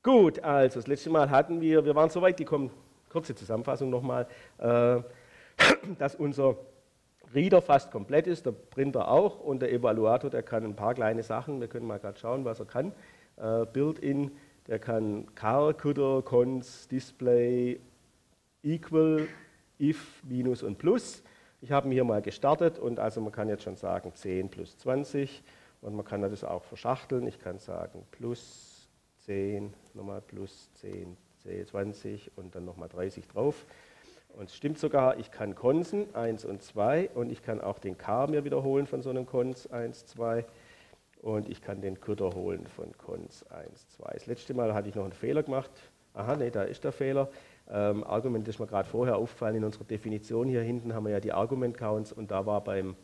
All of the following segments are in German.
Gut, also das letzte Mal hatten wir waren so weit gekommen, kurze Zusammenfassung nochmal, dass unser Reader fast komplett ist, der Printer auch und der Evaluator, der kann ein paar kleine Sachen, wir können mal gerade schauen, was er kann. Built-in, der kann Char, CUDA, Cons, Display, Equal, If, Minus und Plus. Ich habe ihn hier mal gestartet und also man kann jetzt schon sagen 10 plus 20 und man kann das auch verschachteln. Ich kann sagen plus 10, nochmal plus 10, 20 und dann nochmal 30 drauf. Und es stimmt sogar, ich kann Konsen 1 und 2 und ich kann auch den Char mir wiederholen von so einem Cons 1, 2 und ich kann den CUDA holen von Cons 1, 2. Das letzte Mal hatte ich noch einen Fehler gemacht. Aha, nee, da ist der Fehler. Argument ist mir gerade vorher aufgefallen, in unserer Definition hier hinten haben wir ja die Argument-Counts und da war beim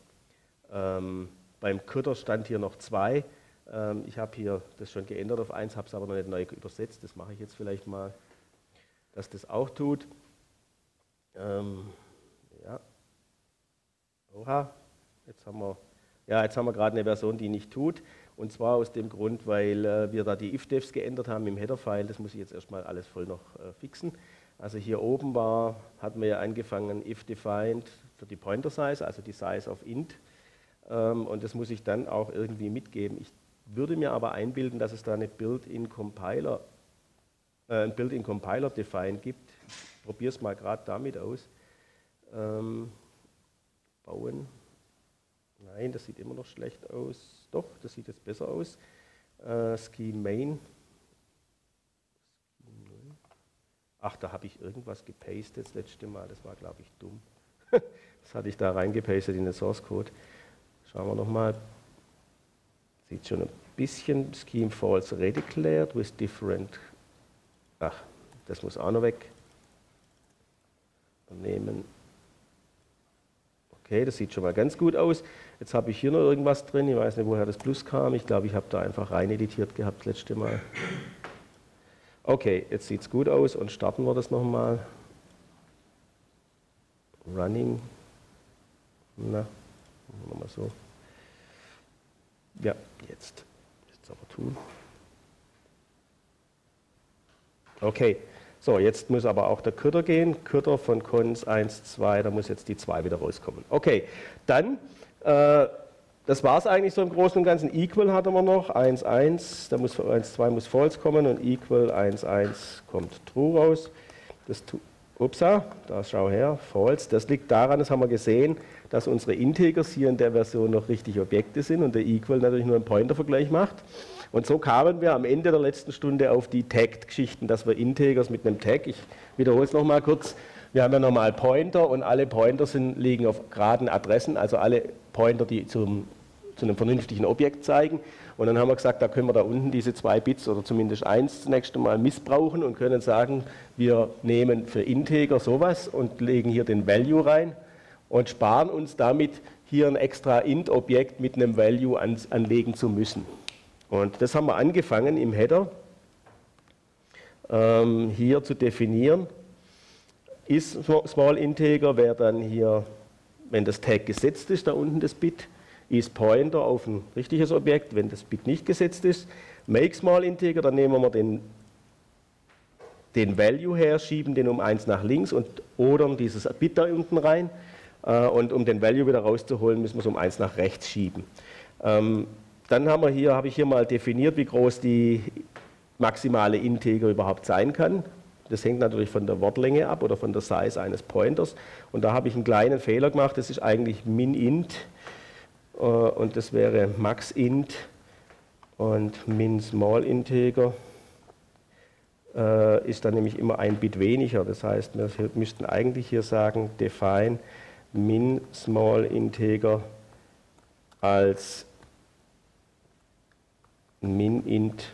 CUDA stand hier noch 2. Ich habe hier das schon geändert auf 1, habe es aber noch nicht neu übersetzt. Das mache ich jetzt vielleicht mal, dass das auch tut. Ja. Oha, jetzt haben wir gerade eine Version, die nicht tut. Und zwar aus dem Grund, weil wir da die if-defs geändert haben im Header-File. Das muss ich jetzt erstmal alles voll noch fixen. Also hier oben hatten wir ja angefangen if-defined für die Pointer-Size, also die Size of int. Und das muss ich dann auch irgendwie mitgeben. Ich würde mir aber einbilden, dass es da eine Built-in-Compiler define gibt. Ich probiere es mal gerade damit aus. Bauen. Nein, das sieht immer noch schlecht aus. Doch, das sieht jetzt besser aus. Scheme main. Ach, da habe ich irgendwas gepastet das letzte Mal. Das war, glaube ich, dumm. Das hatte ich da reingepastet in den Source Code. Schauen wir nochmal. Sieht schon ein bisschen Scheme false redeclared with different. Ach, das muss auch noch weg. Nehmen. Okay, das sieht schon mal ganz gut aus. Jetzt habe ich hier noch irgendwas drin. Ich weiß nicht, woher das Plus kam. Ich glaube, ich habe da einfach rein editiert gehabt das letzte Mal. Okay, jetzt sieht es gut aus und starten wir das nochmal. Running. Na, machen wir mal so. Ja, jetzt. Jetzt aber tun. Okay, so, jetzt muss aber auch der CUDA gehen. CUDA von Cons 1, 2, da muss jetzt die 2 wieder rauskommen. Okay, dann, das war es eigentlich so im Großen und Ganzen. Equal hatten wir noch, 1, 1, da muss 1, 2 muss false kommen und Equal 1, 1 kommt true raus. Upsa, da schau her, false. Das liegt daran, das haben wir gesehen, dass unsere Integers hier in der Version noch richtig Objekte sind und der Equal natürlich nur einen Pointer-Vergleich macht. Und so kamen wir am Ende der letzten Stunde auf die Tagged-Geschichten, dass wir Integers mit einem Tag, ich wiederhole es nochmal kurz, wir haben ja normal Pointer und alle Pointer liegen auf geraden Adressen, also alle Pointer, die zu einem vernünftigen Objekt zeigen. Und dann haben wir gesagt, da können wir da unten diese 2 Bits oder zumindest 1 zunächst einmal missbrauchen und können sagen, wir nehmen für Integer sowas und legen hier den Value rein und sparen uns damit, hier ein extra Int-Objekt mit einem Value anlegen zu müssen. Und das haben wir angefangen im Header hier zu definieren. Is small integer wäre dann hier, wenn das Tag gesetzt ist, da unten das Bit, is Pointer auf ein richtiges Objekt, wenn das Bit nicht gesetzt ist. Make small integer, dann nehmen wir den Value her, schieben den um 1 nach links und odern dieses Bit da unten rein. Und um den Value wieder rauszuholen, müssen wir es um 1 nach rechts schieben. Dann habe ich hier mal definiert, wie groß die maximale Integer überhaupt sein kann. Das hängt natürlich von der Wortlänge ab oder von der Size eines Pointers. Und da habe ich einen kleinen Fehler gemacht, das ist eigentlich min-int und das wäre max-int und min-small-integer ist dann nämlich immer ein Bit weniger. Das heißt, wir müssten eigentlich hier sagen, define min-small-integer als min-int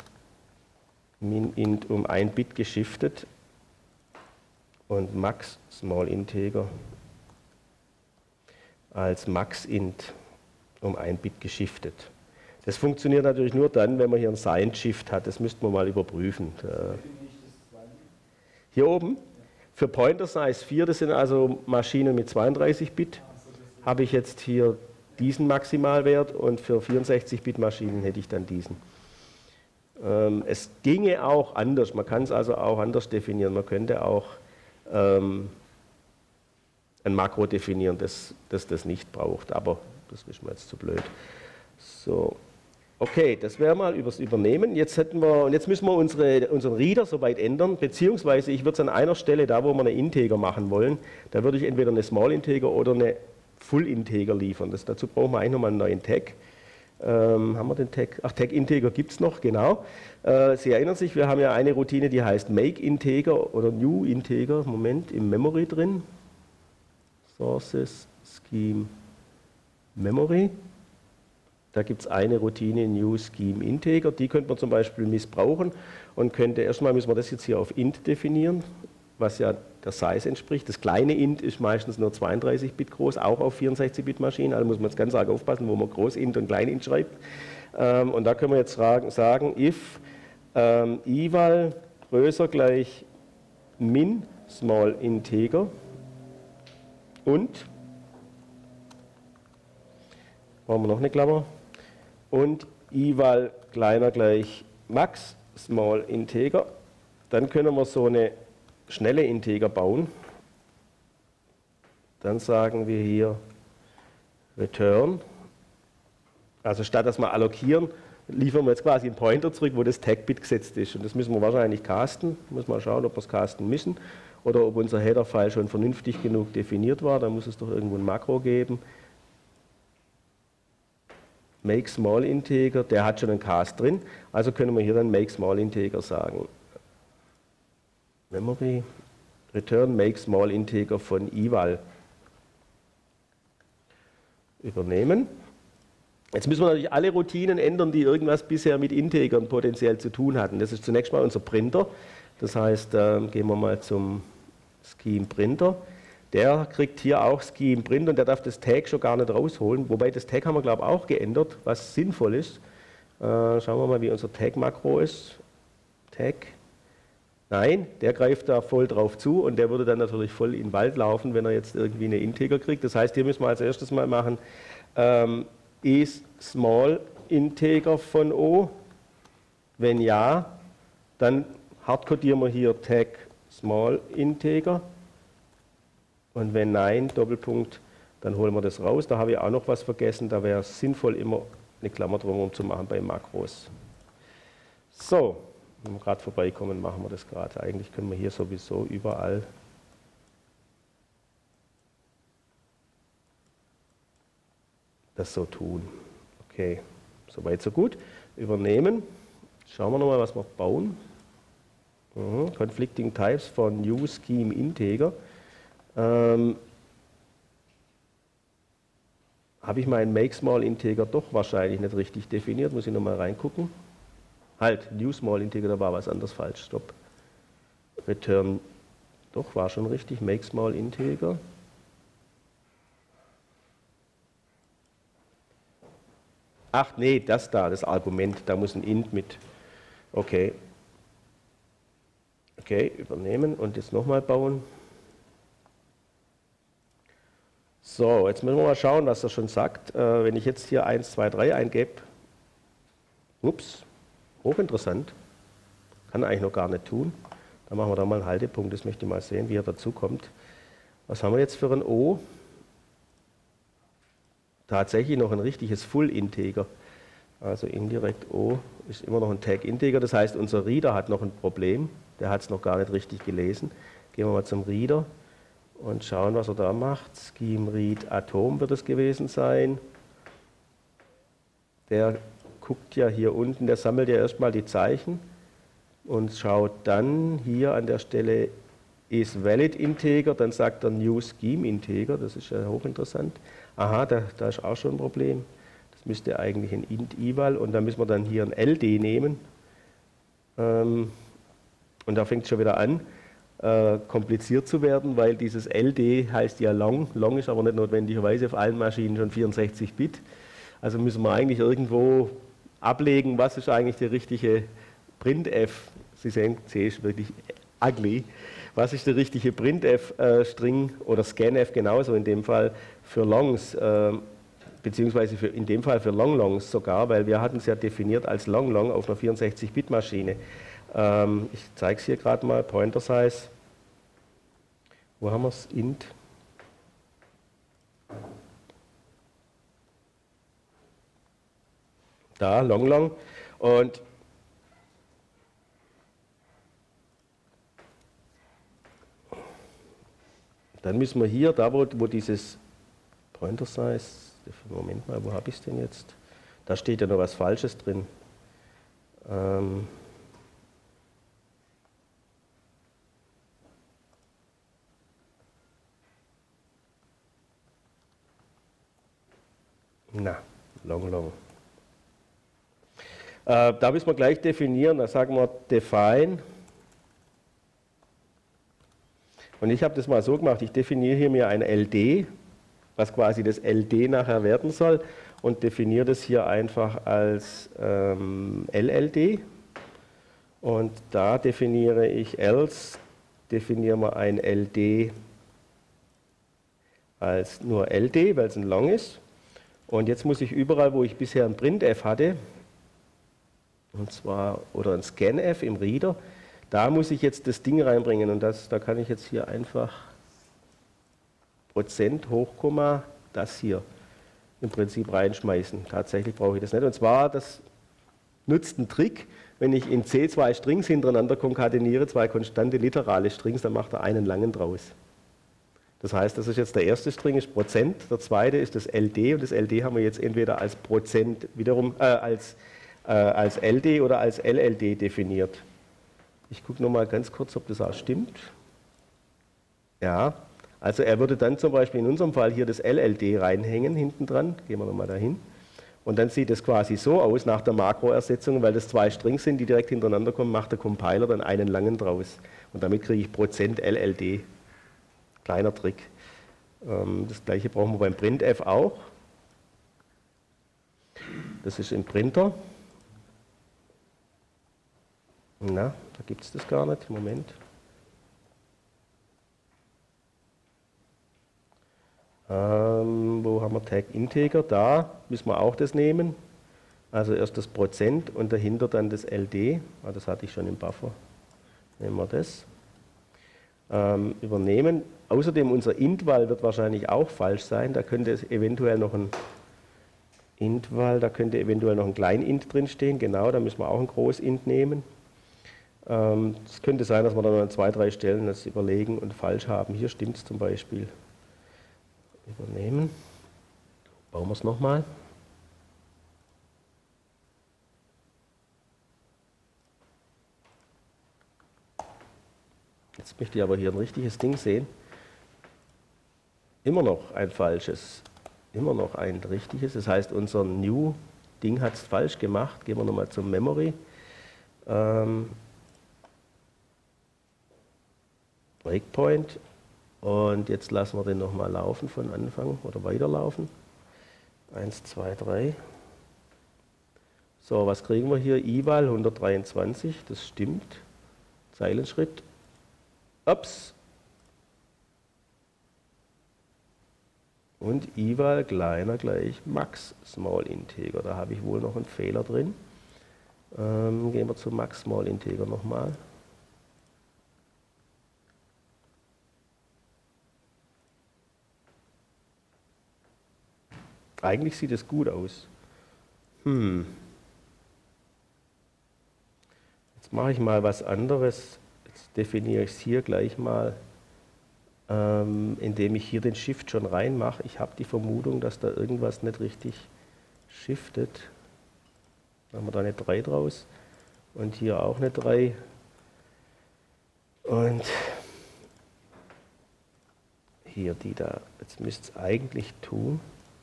um ein Bit geschiftet und max small integer als max-int um ein Bit geschiftet. Das funktioniert natürlich nur dann, wenn man hier ein Signed-Shift hat. Das müssten wir mal überprüfen. Hier oben, für Pointer Size 4, das sind also Maschinen mit 32 Bit, habe ich jetzt hier diesen Maximalwert und für 64 Bit Maschinen hätte ich dann diesen. Es ginge auch anders, man kann es also auch anders definieren. Man könnte auch ein Makro definieren, das nicht braucht, aber das ist mir jetzt zu blöd. So. Okay, das wäre mal übers Übernehmen. Jetzt müssen wir unseren Reader soweit ändern, beziehungsweise ich würde es an einer Stelle, da wo wir eine Integer machen wollen, da würde ich entweder eine Small Integer oder eine Full Integer liefern. Dazu brauchen wir eigentlich nochmal einen neuen Tag. Haben wir den Tag? Ach, Tag Integer gibt es noch, genau. Sie erinnern sich, wir haben ja eine Routine, die heißt Make Integer oder New Integer, Moment, im Memory drin. Sources, Scheme, Memory. Da gibt es eine Routine, New Scheme Integer, die könnte man zum Beispiel missbrauchen und erstmal müssen wir das jetzt hier auf int definieren, was ja der Size entspricht. Das kleine int ist meistens nur 32 Bit groß, auch auf 64 Bit Maschinen, also muss man jetzt ganz arg aufpassen, wo man Groß-int und Klein-int schreibt. Und da können wir jetzt sagen, if eval größer gleich min small integer und, brauchen wir noch eine Klammer, und eval kleiner gleich max small integer, dann können wir so eine schnelle Integer bauen. Dann sagen wir hier return, also statt dass wir allokieren, liefern wir jetzt quasi einen Pointer zurück, wo das Tag-Bit gesetzt ist. Und das müssen wir wahrscheinlich casten, muss mal schauen, ob wir es casten müssen oder ob unser Header-File schon vernünftig genug definiert war, da muss es doch irgendwo ein Makro geben. Make Small Integer, der hat schon einen Cast drin, also können wir hier dann Make Small Integer sagen. Memory, Return Make Small Integer von eval. Übernehmen. Jetzt müssen wir natürlich alle Routinen ändern, die irgendwas bisher mit Integern potenziell zu tun hatten. Das ist zunächst mal unser Printer, das heißt, gehen wir mal zum Scheme Printer. Der kriegt hier auch Scheme Print und der darf das Tag schon gar nicht rausholen. Wobei das Tag haben wir, glaube ich, auch geändert, was sinnvoll ist. Schauen wir mal, wie unser Tag-Makro ist. Tag. Nein, der greift da voll drauf zu und der würde dann natürlich voll in den Wald laufen, wenn er jetzt irgendwie eine Integer kriegt. Das heißt, hier müssen wir als erstes mal machen, is small integer von O. Wenn ja, dann hardcodieren wir hier Tag small integer. Und wenn nein, Doppelpunkt, dann holen wir das raus. Da habe ich auch noch was vergessen. Da wäre es sinnvoll, immer eine Klammer drumherum zu machen bei Makros. So, wenn wir gerade vorbeikommen, machen wir das gerade. Eigentlich können wir hier sowieso überall das so tun. Okay, soweit so gut. Übernehmen. Schauen wir nochmal, was wir bauen. Conflicting Types von New Scheme Integer. Habe ich meinen Make Small Integer doch wahrscheinlich nicht richtig definiert, muss ich nochmal reingucken. Halt, New Small Integer, da war was anderes falsch, stopp. Return, doch, war schon richtig, Make Small Integer. Ach nee, das da, das Argument, da muss ein int mit. Okay. Okay, übernehmen und jetzt nochmal bauen. So, jetzt müssen wir mal schauen, was er schon sagt. Wenn ich jetzt hier 1, 2, 3 eingebe, ups, hochinteressant, kann er eigentlich noch gar nicht tun. Dann machen wir da mal einen Haltepunkt, das möchte ich mal sehen, wie er dazu kommt. Was haben wir jetzt für ein O? Tatsächlich noch ein richtiges Full-Integer. Also indirekt O ist immer noch ein Tag-Integer, das heißt, unser Reader hat noch ein Problem, der hat es noch gar nicht richtig gelesen. Gehen wir mal zum Reader. Und schauen, was er da macht. Scheme Read Atom wird es gewesen sein. Der guckt ja hier unten, der sammelt ja erstmal die Zeichen und schaut dann hier an der Stelle is valid integer, dann sagt er new scheme integer, das ist ja hochinteressant. Aha, da ist auch schon ein Problem. Das müsste eigentlich ein int eval und da müssen wir dann hier ein ld nehmen. Und da fängt es schon wieder an. Kompliziert zu werden, weil dieses LD heißt ja long. Long ist aber nicht notwendigerweise auf allen Maschinen schon 64 Bit. Also müssen wir eigentlich irgendwo ablegen, was ist eigentlich der richtige Printf. Sie sehen, C ist wirklich ugly. Was ist der richtige Printf-String oder Scanf genauso in dem Fall für Longs? beziehungsweise in dem Fall für Long-Longs sogar, weil wir hatten es ja definiert als Long-Long auf einer 64-Bit-Maschine. Ich zeige es hier gerade mal, Pointer Size. Wo haben wir es? Int. Da, Long-Long. Und dann müssen wir hier, da wo dieses Pointer Size, Moment mal, wo habe ich es denn jetzt? Da steht ja noch was Falsches drin. Long. Da müssen wir gleich definieren, da sagen wir define. Und ich habe das mal so gemacht, ich definiere hier mir ein LD, was quasi das LD nachher werden soll, und definiere das hier einfach als LLD. Und da definiere ich else, definieren wir ein LD als nur LD, weil es ein Long ist. Und jetzt muss ich überall, wo ich bisher ein Printf hatte, und zwar, oder ein Scanf im Reader, da muss ich jetzt das Ding reinbringen. Und da kann ich jetzt hier einfach Prozent Hochkomma, das hier im Prinzip reinschmeißen. Tatsächlich brauche ich das nicht. Und zwar, das nutzt einen Trick, wenn ich in C zwei Strings hintereinander konkateniere, zwei konstante literale Strings, dann macht er einen langen draus. Das heißt, das ist jetzt der erste String, ist Prozent, der zweite ist das LD, und das LD haben wir jetzt entweder als Prozent wiederum, als LD oder als LLD definiert. Ich gucke nochmal ganz kurz, ob das auch stimmt. Ja, also er würde dann zum Beispiel in unserem Fall hier das LLD reinhängen, hinten dran, gehen wir nochmal dahin. Und dann sieht es quasi so aus nach der Makroersetzung, weil das zwei Strings sind, die direkt hintereinander kommen, macht der Compiler dann einen langen draus. Und damit kriege ich Prozent LLD. Kleiner Trick. Das gleiche brauchen wir beim Printf auch. Das ist im Printer. Na, da gibt es das gar nicht. Moment. Wo haben wir Tag Integer? Da müssen wir auch das nehmen. Also erst das Prozent und dahinter dann das LD. Das hatte ich schon im Buffer. Nehmen wir das. Übernehmen. Außerdem unser Int-Val wird wahrscheinlich auch falsch sein. Da könnte es eventuell noch ein Int-Val, da könnte eventuell noch ein Klein-Int drin stehen. Genau, da müssen wir auch ein Groß-Int nehmen. Es könnte sein, dass wir dann an 2, 3 Stellen das überlegen und falsch haben. Hier stimmt es zum Beispiel. Übernehmen. Bauen wir es nochmal. Jetzt möchte ich aber hier ein richtiges Ding sehen. Immer noch ein falsches. Immer noch ein richtiges. Das heißt, unser New-Ding hat es falsch gemacht. Gehen wir nochmal zum Memory. Breakpoint. Und jetzt lassen wir den nochmal laufen von Anfang oder weiterlaufen. 1, 2, 3. So, was kriegen wir hier? Eval 123, das stimmt. Zeilenschritt. Ups. Und Eval kleiner gleich Max Small Integer. Da habe ich wohl noch einen Fehler drin. Gehen wir zu Max Small Integer nochmal. Eigentlich sieht es gut aus. Jetzt mache ich mal was anderes. Jetzt definiere ich es hier gleich mal, indem ich hier den Shift schon reinmache. Ich habe die Vermutung, dass da irgendwas nicht richtig shiftet. Machen wir da eine 3 draus. Und hier auch eine 3. Und hier die da. Jetzt müsste es eigentlich tun.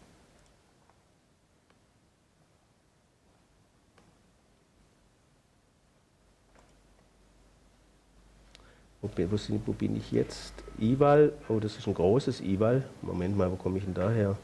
Wo bin ich jetzt? Eval, oh, das ist ein großes Eval. Moment mal, wo komme ich denn da her?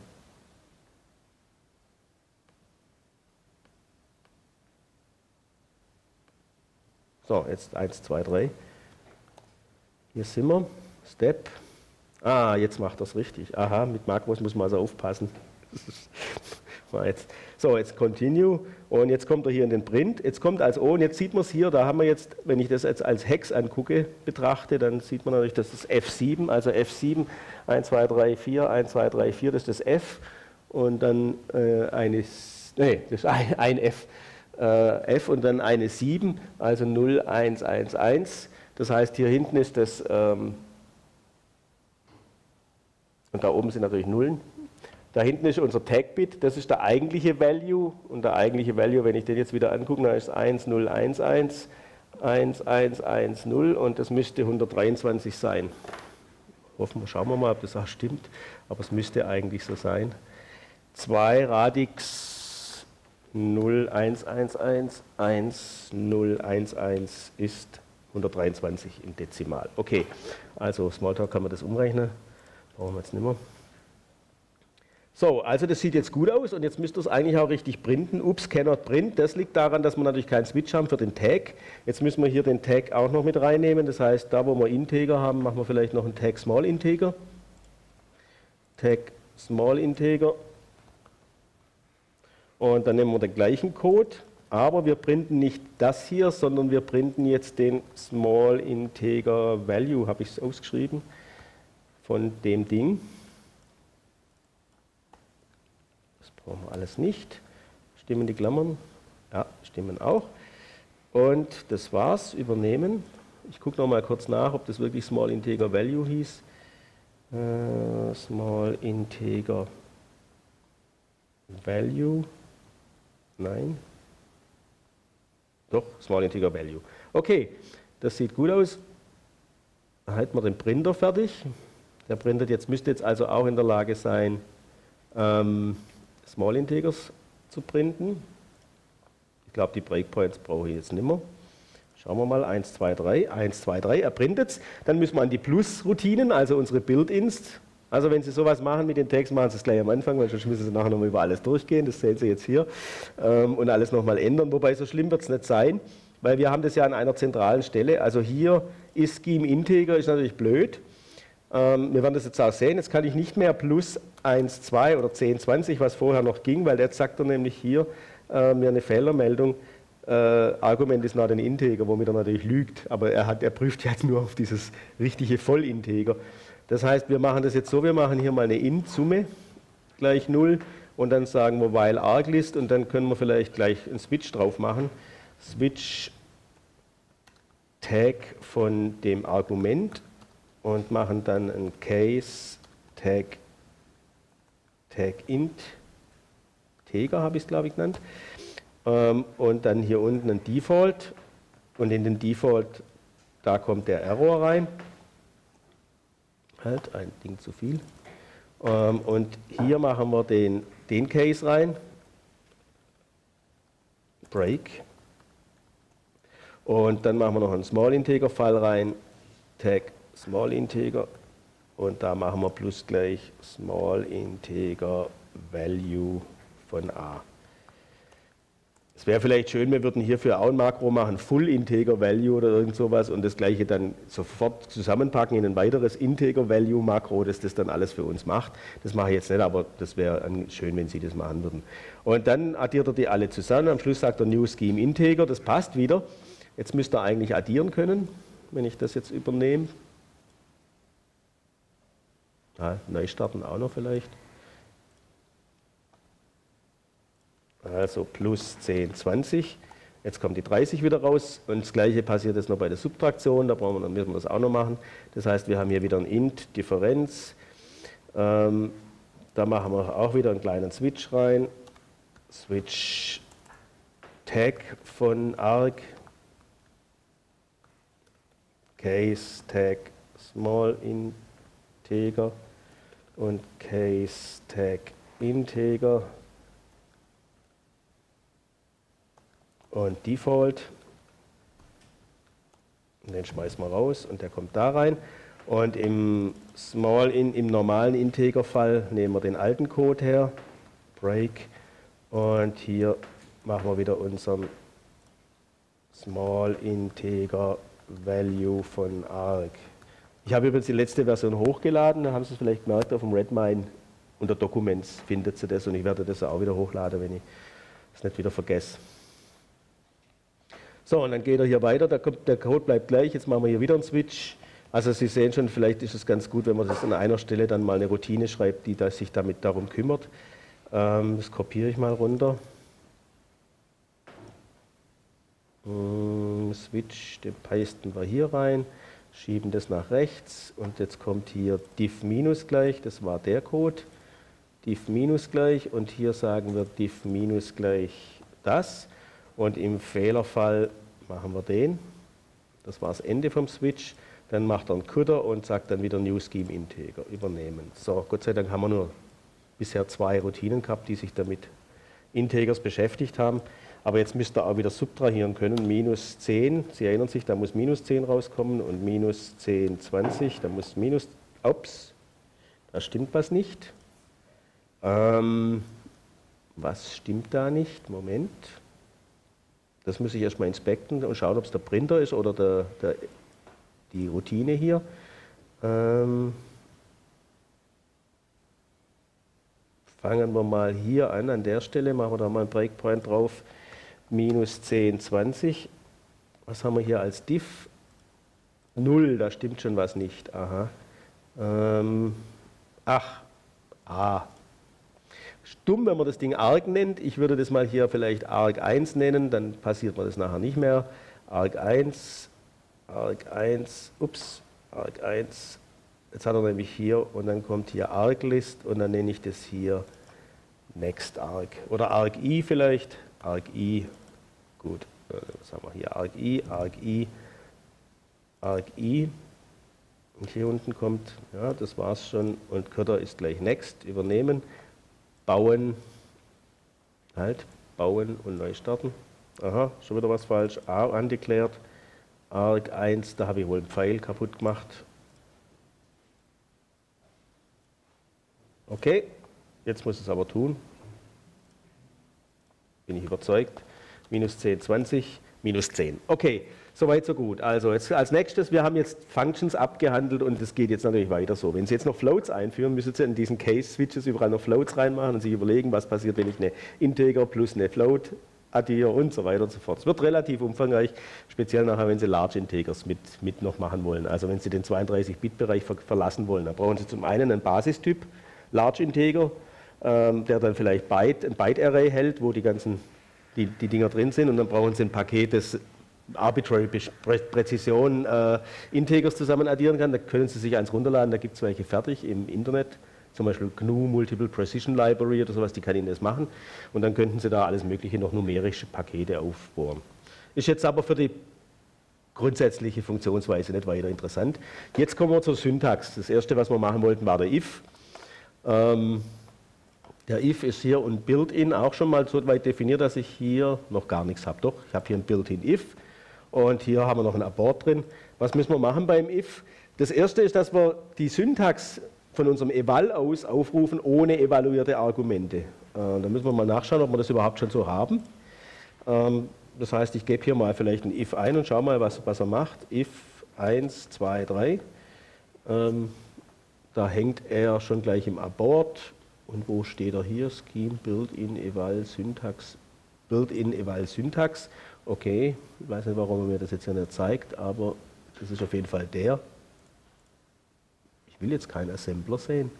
So, jetzt 1, 2, 3. Hier sind wir. Step. Ah, jetzt macht das richtig. Aha, mit Makros muss man also aufpassen. So, jetzt Continue und jetzt kommt er hier in den Print. Jetzt kommt als O und jetzt sieht man es hier, da haben wir jetzt, wenn ich das jetzt als Hex angucke, betrachte, dann sieht man natürlich, das ist F7, also F7, 1, 2, 3, 4, 1, 2, 3, 4, das ist das F und dann das ist ein F, F und dann eine 7, also 0, 1, 1, 1. Das heißt, hier hinten ist das, und da oben sind natürlich Nullen. Da hinten ist unser Tag-Bit, das ist der eigentliche Value. Und der eigentliche Value, wenn ich den jetzt wieder angucke, dann ist 1, 0, 1, 1, 1, 1, 1, 0 und das müsste 123 sein. Schauen wir mal, ob das auch stimmt, aber es müsste eigentlich so sein. 2 Radix 0, 1, 1, 1, 1, 0, 1, 1 ist 123 im Dezimal. Okay, also Smalltalk kann man das umrechnen, brauchen wir jetzt nicht mehr. So, also das sieht jetzt gut aus und jetzt müsst ihr es eigentlich auch richtig printen. Ups, cannot print. Das liegt daran, dass wir natürlich keinen Switch haben für den Tag. Jetzt müssen wir hier den Tag auch noch mit reinnehmen. Das heißt, da wo wir Integer haben, machen wir vielleicht noch einen Tag Small Integer. Tag Small Integer. Und dann nehmen wir den gleichen Code, aber wir printen nicht das hier, sondern wir printen jetzt den Small Integer Value, habe ich es ausgeschrieben, von dem Ding. Brauchen wir alles nicht. Stimmen die Klammern? Ja, stimmen auch. Und das war's. Übernehmen. Ich gucke noch mal kurz nach, ob das wirklich Small Integer Value hieß. Small Integer Value. Nein. Doch, Small Integer Value. Okay, das sieht gut aus. Dann halten wir den Printer fertig. Der printet jetzt, müsste jetzt also auch in der Lage sein, Small Integers zu printen. Ich glaube, die Breakpoints brauche ich jetzt nicht mehr. Schauen wir mal, 1, 2, 3, 1, 2, 3, er printet es. Dann müssen wir an die Plus-Routinen, also unsere Build-Ins. Also wenn Sie sowas machen mit den Tags, machen Sie es gleich am Anfang, weil sonst müssen Sie nachher nochmal über alles durchgehen. Das sehen Sie jetzt hier. Und alles nochmal ändern. Wobei, so schlimm wird es nicht sein, weil wir haben das ja an einer zentralen Stelle. Also hier ist Scheme Integer, ist natürlich blöd. Wir werden das jetzt auch sehen. Jetzt kann ich nicht mehr plus 1, 2 oder 10, 20, was vorher noch ging, weil jetzt sagt er nämlich hier mir eine Fehlermeldung, Argument ist not an Integer, womit er natürlich lügt, aber er prüft jetzt nur auf dieses richtige Vollinteger. Das heißt, wir machen das jetzt so, wir machen hier mal eine Int-Summe gleich 0 und dann sagen wir while arglist und dann können wir vielleicht gleich einen Switch drauf machen. Switch Tag von dem Argument und machen dann ein Case Tag int Integer habe ich es glaube ich genannt und dann hier unten ein Default und in den Default, da kommt der Error rein, halt ein Ding zu viel und hier machen wir den Case rein, Break und dann machen wir noch einen Small Integer Fall rein, Tag Small Integer und da machen wir plus gleich Small Integer Value von A. Es wäre vielleicht schön, wir würden hierfür auch ein Makro machen, Full Integer Value oder irgend sowas und das gleiche dann sofort zusammenpacken in ein weiteres Integer Value Makro, das das dann alles für uns macht. Das mache ich jetzt nicht, aber das wäre schön, wenn Sie das machen würden. Und dann addiert er die alle zusammen, am Schluss sagt er New Scheme Integer, das passt wieder. Jetzt müsste er eigentlich addieren können, wenn ich das jetzt übernehme. Ja, neu starten auch noch vielleicht. Also plus 10, 20. Jetzt kommt die 30 wieder raus und das gleiche passiert jetzt noch bei der Subtraktion, da müssen wir das auch noch machen. Das heißt, wir haben hier wieder ein int, Differenz. Da machen wir auch wieder einen kleinen Switch rein. Switch Tag von arg. Case Tag Small Integer und Case Tag Integer. Und Default, und den schmeißen wir raus und der kommt da rein. Und im normalen Integer-Fall nehmen wir den alten Code her, Break, und hier machen wir wieder unseren Small Integer Value von arg. Ich habe übrigens die letzte Version hochgeladen, da haben Sie es vielleicht gemerkt auf dem Redmine unter Documents findet sie das und ich werde das auch wieder hochladen, wenn ich es nicht wieder vergesse. So, und dann geht er hier weiter, der Code bleibt gleich, jetzt machen wir hier wieder einen Switch. Also Sie sehen schon, vielleicht ist es ganz gut, wenn man das an einer Stelle dann mal eine Routine schreibt, die sich darum kümmert. Das kopiere ich mal runter. Switch, den pasten wir hier rein, schieben das nach rechts und jetzt kommt hier diff minus gleich, das war der Code, diff minus gleich und hier sagen wir diff minus gleich das und im Fehlerfall machen wir den, das war das Ende vom Switch, dann macht er einen Cutter und sagt dann wieder New Scheme Integer übernehmen. So, Gott sei Dank haben wir nur bisher 2 Routinen gehabt, die sich damit Integers beschäftigt haben. Aber jetzt müsst ihr auch wieder subtrahieren können. Minus 10, Sie erinnern sich, da muss minus 10 rauskommen und minus 10, 20, da muss minus, ups, da stimmt was nicht. Was stimmt da nicht? Moment. Das muss ich erstmal inspekten und schauen, ob es der Printer ist oder die Routine hier. Fangen wir mal hier an der Stelle, machen wir da mal einen Breakpoint drauf. Minus 10, 20. Was haben wir hier als Diff? 0, da stimmt schon was nicht. Aha. Stumm, wenn man das Ding arg nennt. Ich würde das mal hier vielleicht arg 1 nennen, dann passiert mir das nachher nicht mehr. Arg 1, ups, arg 1. Jetzt hat er nämlich hier und dann kommt hier arglist und dann nenne ich das hier next arg. Oder arg i vielleicht. Arg i. Gut, was haben wir hier? Arg i, arg i, arg i. Und hier unten kommt, ja, das war's schon. Und Cutter ist gleich next, übernehmen, bauen, bauen und neu starten. Aha, schon wieder was falsch. A undeclared, arg 1, da habe ich wohl einen Pfeil kaputt gemacht. Okay, jetzt muss es aber tun. Bin ich überzeugt. Minus 10, 20, minus 10. Okay, soweit so gut. Also jetzt als nächstes, wir haben jetzt Functions abgehandelt und es geht jetzt natürlich weiter so. Wenn Sie jetzt noch Floats einführen, müssen Sie in diesen Case-Switches überall noch Floats reinmachen und sich überlegen, was passiert, wenn ich eine Integer plus eine Float addiere und so weiter und so fort. Es wird relativ umfangreich, speziell nachher, wenn Sie Large Integers mit noch machen wollen. Also wenn Sie den 32-Bit-Bereich verlassen wollen, dann brauchen Sie zum einen einen Basistyp, Large Integer, der dann vielleicht ein Byte-Array hält, wo die Dinger drin sind und dann brauchen Sie ein Paket, das Arbitrary Präzision Integers zusammen addieren kann. Da können Sie sich eins runterladen, da gibt es welche fertig im Internet, zum Beispiel GNU Multiple Precision Library oder sowas, die kann Ihnen das machen und dann könnten Sie da alles mögliche noch numerische Pakete aufbohren. Ist jetzt aber für die grundsätzliche Funktionsweise nicht weiter interessant. Jetzt kommen wir zur Syntax. Das erste, was wir machen wollten, war der if. Der if ist hier und Built-in auch schon mal so weit definiert, dass ich hier noch gar nichts habe. Doch, ich habe hier ein Built-in if und hier haben wir noch ein Abort drin. Was müssen wir machen beim if? Das erste ist, dass wir die Syntax von unserem Eval aus aufrufen, ohne evaluierte Argumente. Da müssen wir mal nachschauen, ob wir das überhaupt schon so haben. Das heißt, ich gebe hier mal vielleicht ein if ein und schau mal, was er macht. If 1, 2, 3. Da hängt er schon gleich im Abort. Und wo steht er hier? Scheme, Built-in, Eval, Syntax. Built-in, Eval, Syntax. Okay, ich weiß nicht, warum er mir das jetzt hier nicht zeigt, aber das ist auf jeden Fall der. Ich will jetzt keinen Assembler sehen.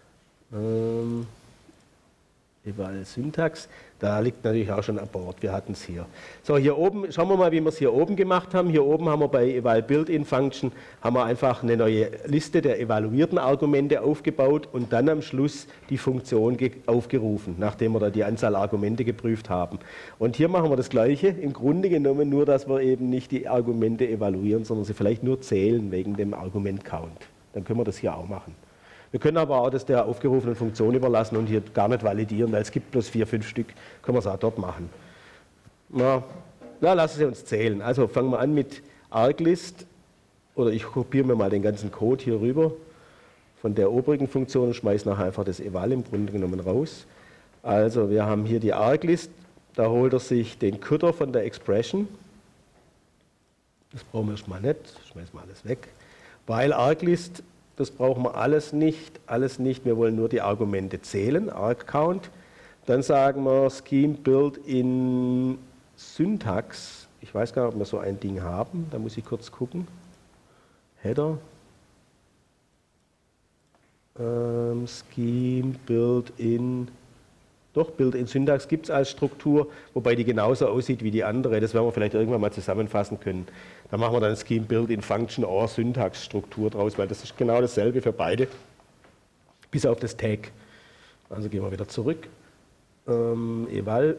Eval, Syntax. Da liegt natürlich auch schon Abort. Wir hatten es hier. So, hier oben, schauen wir mal, wie wir es hier oben gemacht haben. Hier oben haben wir bei Eval Built-in Function haben wir einfach eine neue Liste der evaluierten Argumente aufgebaut und dann am Schluss die Funktion aufgerufen, nachdem wir da die Anzahl Argumente geprüft haben. Und hier machen wir das Gleiche, im Grunde genommen nur, dass wir eben nicht die Argumente evaluieren, sondern sie vielleicht nur zählen wegen dem Argument-Count. Dann können wir das hier auch machen. Wir können aber auch das der aufgerufenen Funktion überlassen und hier gar nicht validieren, weil es gibt bloß 4, 5 Stück, können wir es auch dort machen. Na, lassen Sie uns zählen. Also fangen wir an mit arglist, oder ich kopiere mir mal den ganzen Code hier rüber von der obrigen Funktion und schmeiße nachher einfach das Eval im Grunde genommen raus. Also wir haben hier die arglist, da holt er sich den Cutter von der Expression. Das brauchen wir erstmal nicht, schmeißen wir alles weg. Weil arglist das brauchen wir alles nicht, wir wollen nur die Argumente zählen, argCount. Dann sagen wir Scheme Build in Syntax. Ich weiß gar nicht, ob wir so ein Ding haben, da muss ich kurz gucken. Header. Scheme Build in, doch, Build in Syntax gibt es als Struktur, wobei die genauso aussieht wie die andere. Das werden wir vielleicht irgendwann mal zusammenfassen können. Da machen wir dann Scheme Build in Function or Syntax Struktur draus, weil das ist genau dasselbe für beide, bis auf das Tag. Also gehen wir wieder zurück. Eval.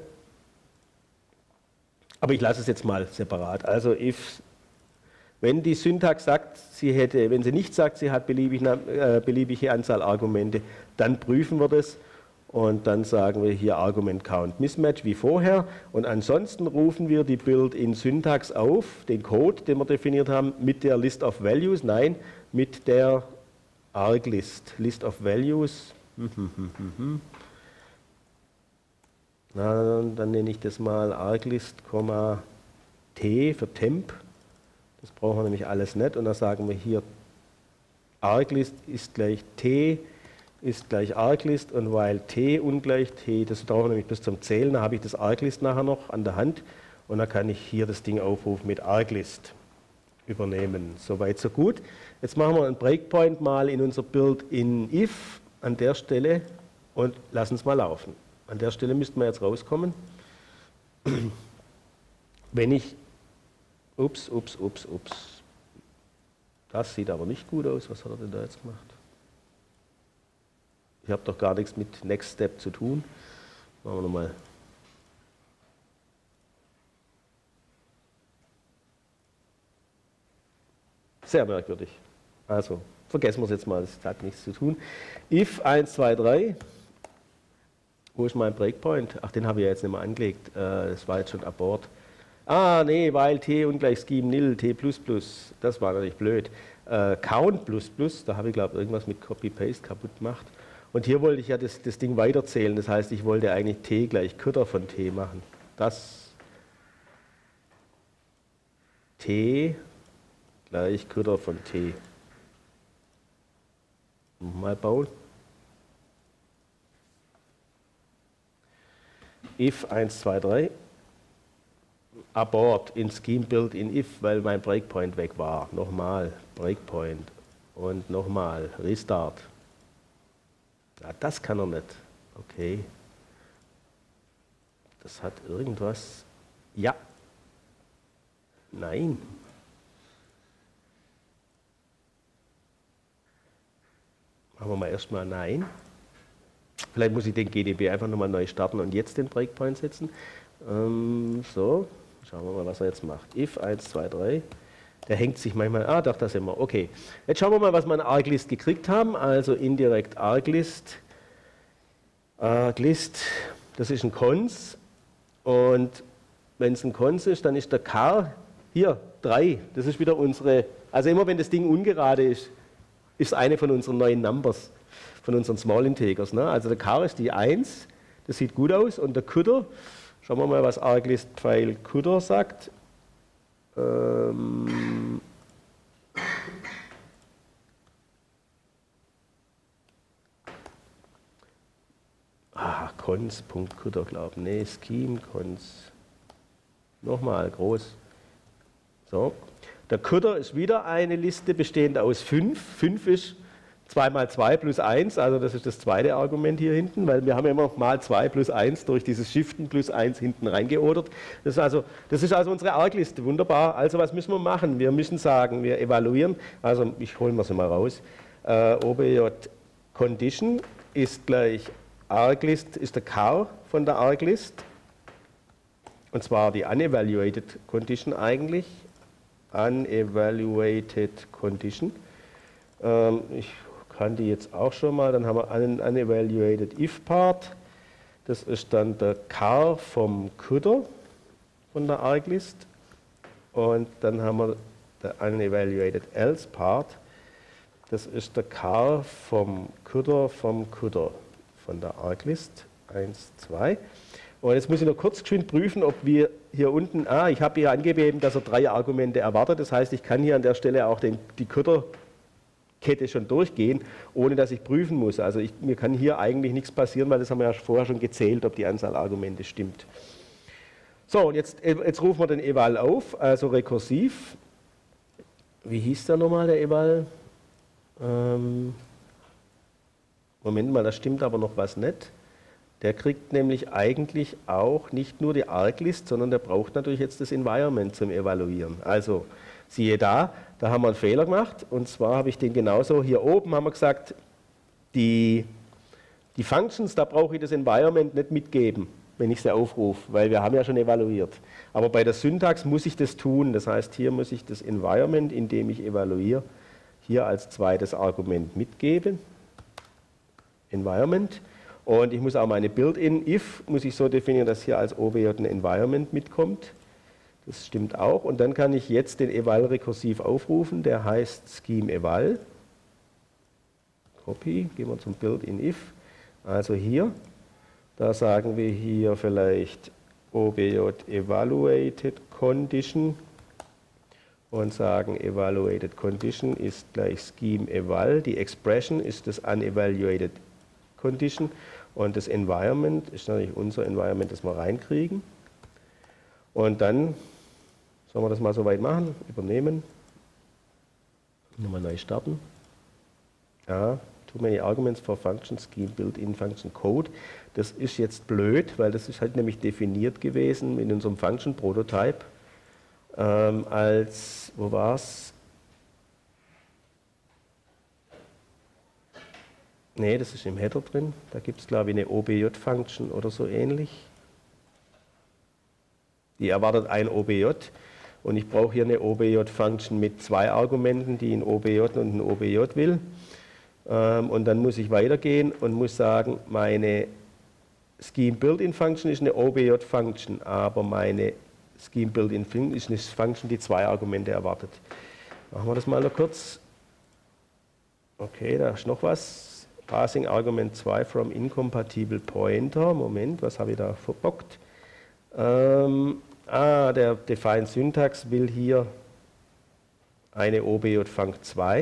Aber ich lasse es jetzt mal separat. Also if, wenn die Syntax sagt, wenn sie nicht sagt, sie hat beliebige Anzahl Argumente, dann prüfen wir das und dann sagen wir hier Argument Count Mismatch wie vorher und ansonsten rufen wir die Build in Syntax auf, den Code, den wir definiert haben, mit der List of Values, nein, mit der Arglist, List of Values. Na, dann nenne ich das mal Arglist, T für Temp. Das brauchen wir nämlich alles nicht. Und dann sagen wir hier, Arglist ist gleich T, ist gleich Arglist. Und weil T ungleich T, das brauchen wir nämlich bis zum Zählen, dann habe ich das Arglist nachher noch an der Hand. Und dann kann ich hier das Ding aufrufen mit Arglist übernehmen. Soweit, so gut. Jetzt machen wir einen Breakpoint mal in unser Build in if an der Stelle und lassen es mal laufen. An der Stelle müssten wir jetzt rauskommen. Wenn ich, ups. Das sieht aber nicht gut aus. Was hat er denn da jetzt gemacht? Ich habe doch gar nichts mit Next Step zu tun. Machen wir nochmal. Sehr merkwürdig. Also, vergessen wir es jetzt mal, das hat nichts zu tun. If 1, 2, 3. Wo ist mein Breakpoint? Ach, den habe ich ja jetzt nicht mehr angelegt. Das war jetzt schon abort. Ah, nee, weil T ungleich Scheme nil, T++. Das war natürlich blöd. Count++, da habe ich, glaube ich, irgendwas mit Copy-Paste kaputt gemacht. Und hier wollte ich ja das Ding weiterzählen. Das heißt, ich wollte eigentlich T gleich Kötter von T machen. Das T gleich Kötter von T. Mal bauen. If 1, 2, 3. Abort in Scheme Build in if, weil mein Breakpoint weg war. Nochmal Breakpoint und nochmal Restart. Ja, das kann er nicht. Okay. Das hat irgendwas. Ja. Nein. Machen wir mal erstmal Nein. Vielleicht muss ich den GDB einfach nochmal neu starten und jetzt den Breakpoint setzen. So, schauen wir mal, was er jetzt macht. If 1, 2, 3. Der hängt sich manchmal. Ah, doch, da sind wir. Okay. Jetzt schauen wir mal, was wir an Arglist gekriegt haben. Also indirekt Arglist. Arglist, das ist ein Cons. Und wenn es ein Cons ist, dann ist der Char hier 3. Das ist wieder unsere. Also immer wenn das Ding ungerade ist, ist eine von unseren neuen Numbers. Von unseren Small Integers. Ne? Also der Char ist die 1, das sieht gut aus. Und der Kutter, schauen wir mal, was Arglist-Pfeil Kutter sagt. Cons.Kutter, glaube ich. Nee, Scheme, Cons. Nochmal groß. So. Der Kutter ist wieder eine Liste bestehend aus 5. 5 ist 2 mal 2 plus 1, also das ist das zweite Argument hier hinten, weil wir haben ja immer mal 2 plus 1 durch dieses Shiften plus 1 hinten reingeordert. Das ist also unsere Argliste, wunderbar. Also was müssen wir machen? Wir müssen sagen, wir evaluieren, also ich hole mir sie mal raus, OBJ Condition ist gleich Arglist, ist der Char von der Arglist, und zwar die Unevaluated Condition eigentlich, Unevaluated Condition. Ich kann die jetzt auch schon mal, dann haben wir einen Unevaluated If Part, das ist dann der Char vom Kutter von der Arglist, und dann haben wir der Unevaluated Else Part, das ist der Char vom Kutter von der Arglist, 1, 2. Und jetzt muss ich noch kurz geschwind prüfen, ob wir hier unten, ich habe hier angegeben, dass er 3 Argumente erwartet, das heißt, ich kann hier an der Stelle auch die Kutter Kette schon durchgehen, ohne dass ich prüfen muss. Also mir kann hier eigentlich nichts passieren, weil das haben wir ja vorher schon gezählt, ob die Anzahl Argumente stimmt. So, und jetzt rufen wir den Eval auf, also rekursiv. Wie hieß der nochmal, der Eval? Moment mal, da stimmt aber noch was nicht. Der kriegt nämlich eigentlich auch nicht nur die Arglist, sondern der braucht natürlich jetzt das Environment zum Evaluieren. Also, siehe da haben wir einen Fehler gemacht, und zwar habe ich den genauso, hier oben haben wir gesagt, die Functions, da brauche ich das Environment nicht mitgeben, wenn ich sie aufrufe, weil wir haben ja schon evaluiert. Aber bei der Syntax muss ich das tun, das heißt, hier muss ich das Environment, in dem ich evaluiere, hier als zweites Argument mitgeben, Environment, und ich muss auch meine Built-in-if, muss ich so definieren, dass hier als OBJ ein Environment mitkommt. Das stimmt auch. Und dann kann ich jetzt den Eval rekursiv aufrufen, der heißt Scheme Eval. Copy, gehen wir zum Built-in-if. Also hier, da sagen wir hier vielleicht OBJ Evaluated Condition und sagen Evaluated Condition ist gleich Scheme Eval. Die Expression ist das Unevaluated Condition und das Environment ist natürlich unser Environment, das wir reinkriegen. Und dann sollen wir das mal so weit machen, übernehmen, nochmal neu starten. Ja, too many arguments for function scheme built-in function code. Das ist jetzt blöd, weil das ist halt nämlich definiert gewesen in unserem Function Prototype als, wo war es? Ne, das ist im Header drin. Da gibt es, glaube ich, eine OBJ-Function oder so ähnlich. Die erwartet ein OBJ. Und ich brauche hier eine OBJ-Function mit zwei Argumenten, die ein OBJ und ein OBJ will. Und dann muss ich weitergehen und muss sagen, meine Scheme-Built-in-Function ist eine OBJ-Function, aber meine Scheme-Built-in-Function ist eine Function, die zwei Argumente erwartet. Machen wir das mal noch kurz. Okay, da ist noch was. Passing Argument 2 from incompatible pointer. Moment, was habe ich da verbockt? Der Define Syntax will hier eine OBJ-Func 2.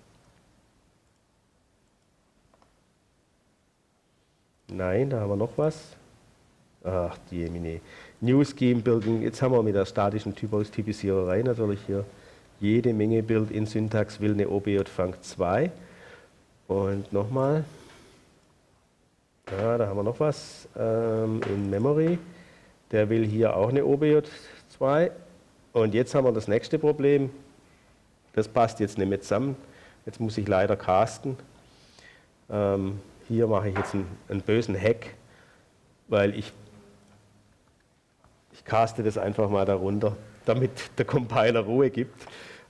Nein, da haben wir noch was. Ach, die Jemine. New Scheme Building. Jetzt haben wir mit der statischen Typisiererei natürlich hier jede Menge Build-in Syntax will eine OBJ-Func 2. Und nochmal. Ja, da haben wir noch was. In Memory. Der will hier auch eine OBJ2. Und jetzt haben wir das nächste Problem. Das passt jetzt nicht mehr zusammen. Jetzt muss ich leider casten. Hier mache ich jetzt einen bösen Hack, weil ich caste das einfach mal darunter, damit der Compiler Ruhe gibt.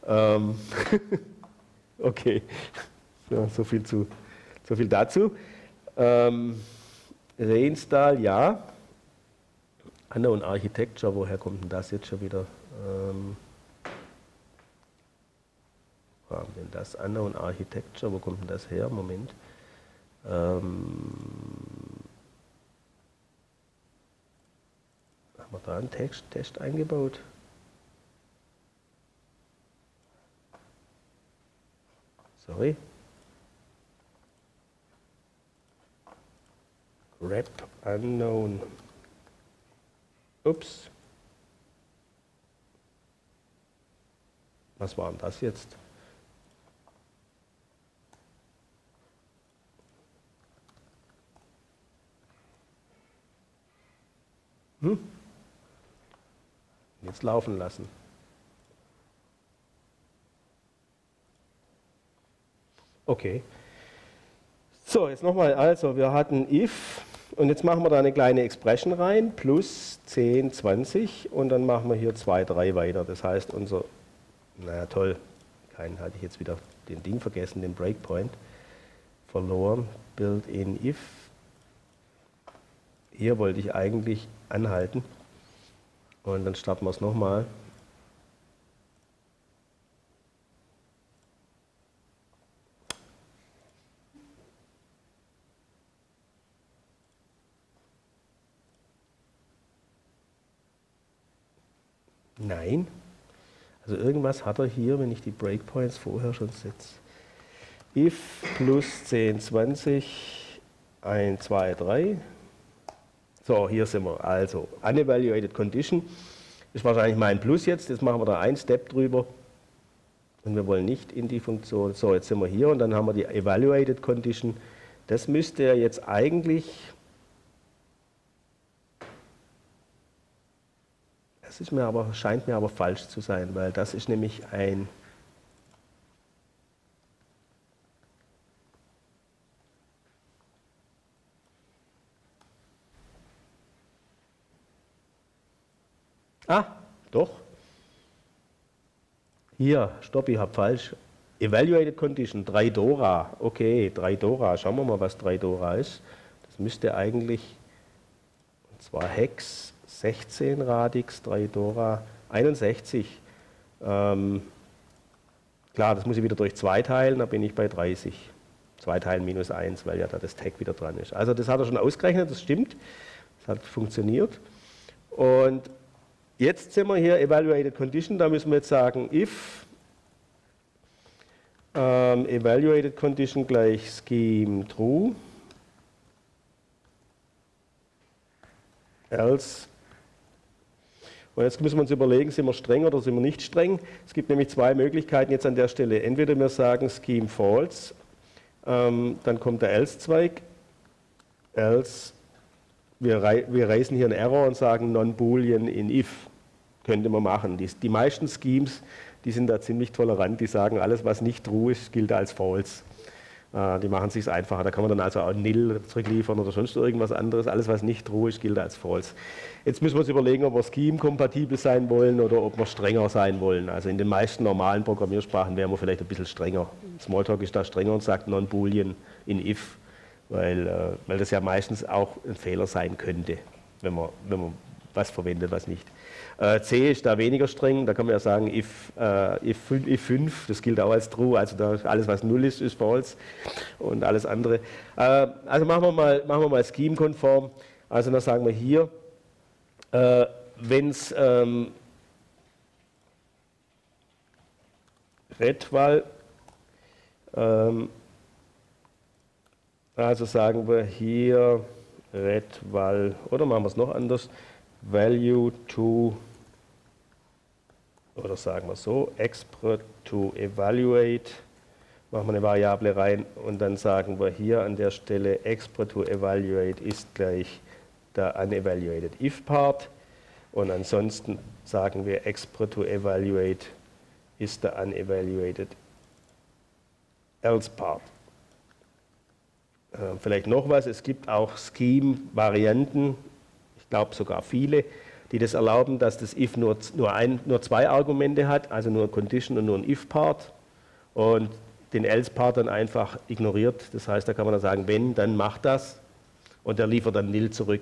Okay, ja, so viel dazu. Reinstall, ja. Unknown Architecture, woher kommt denn das jetzt schon wieder? Wo haben denn das? Unknown Architecture, wo kommt denn das her? Moment. Haben wir da einen Test eingebaut? Sorry. Grep unknown. Ups. Was war denn das jetzt? Jetzt laufen lassen. Okay. So, jetzt nochmal, also wir hatten if und jetzt machen wir da eine kleine Expression rein, plus 10, 20 und dann machen wir hier 2, 3 weiter. Das heißt unser, naja toll, hatte ich jetzt wieder den Ding vergessen, den Breakpoint verloren, built-in if. Hier wollte ich eigentlich anhalten und dann starten wir es nochmal. Nein. Also irgendwas hat er hier, wenn ich die Breakpoints vorher schon setze. if plus 10, 20, 1, 2, 3. So, hier sind wir. Also, unevaluated condition ist wahrscheinlich mein Plus jetzt. Jetzt machen wir da einen Step drüber. Und wir wollen nicht in die Funktion. So, jetzt sind wir hier und dann haben wir die evaluated condition. Das müsste ja jetzt eigentlich. Das ist mir aber, scheint mir aber falsch zu sein, weil das ist nämlich ein. Ah, doch. Hier, stopp, ich habe falsch. Evaluated Condition, 3 Dora. Okay, 3 Dora. Schauen wir mal, was 3 Dora ist. Das müsste eigentlich, und zwar Hex, 16 Radix, 3 Dora, 61. Klar, das muss ich wieder durch 2 teilen, da bin ich bei 30. 2 teilen minus 1, weil ja da das Tag wieder dran ist. Also das hat er schon ausgerechnet, das stimmt. Das hat funktioniert. Und jetzt sind wir hier Evaluated Condition, da müssen wir jetzt sagen, if Evaluated Condition gleich Scheme True, else. Und jetzt müssen wir uns überlegen, sind wir streng oder sind wir nicht streng. Es gibt nämlich 2 Möglichkeiten jetzt an der Stelle. Entweder wir sagen Scheme False, dann kommt der Else-Zweig, else. Wir raisen hier einen Error und sagen Non-Boolean in if. Könnte man machen. Die meisten Schemes, die sind da ziemlich tolerant, die sagen, alles was nicht true ist, gilt als false. Die machen es sich einfacher. Da kann man dann also auch nil zurückliefern oder sonst irgendwas anderes. Alles was nicht true ist, gilt als false. Jetzt müssen wir uns überlegen, ob wir Scheme-kompatibel sein wollen oder ob wir strenger sein wollen. Also in den meisten normalen Programmiersprachen wären wir vielleicht ein bisschen strenger. Smalltalk ist da strenger und sagt Non-Boolean in if. Weil das ja meistens auch ein Fehler sein könnte, wenn man was verwendet, was nicht. C ist da weniger streng, da kann man ja sagen, if 5, das gilt auch als true, also da alles was 0 ist, ist false und alles andere. Also machen wir mal scheme-konform, also dann sagen wir hier, wenn es Redval, also sagen wir hier Redval, oder machen wir es noch anders, value to, oder sagen wir so, expert to evaluate, machen wir eine Variable rein und dann sagen wir hier an der Stelle expert to evaluate ist gleich der unevaluated if part und ansonsten sagen wir expert to evaluate ist der unevaluated else part. Vielleicht noch was, es gibt auch Scheme-Varianten, ich glaube sogar viele, die das erlauben, dass das if nur 2 Argumente hat, also nur ein Condition und nur ein if-Part und den else-Part dann einfach ignoriert. Das heißt, da kann man dann sagen, wenn, dann macht das und der liefert dann nil zurück.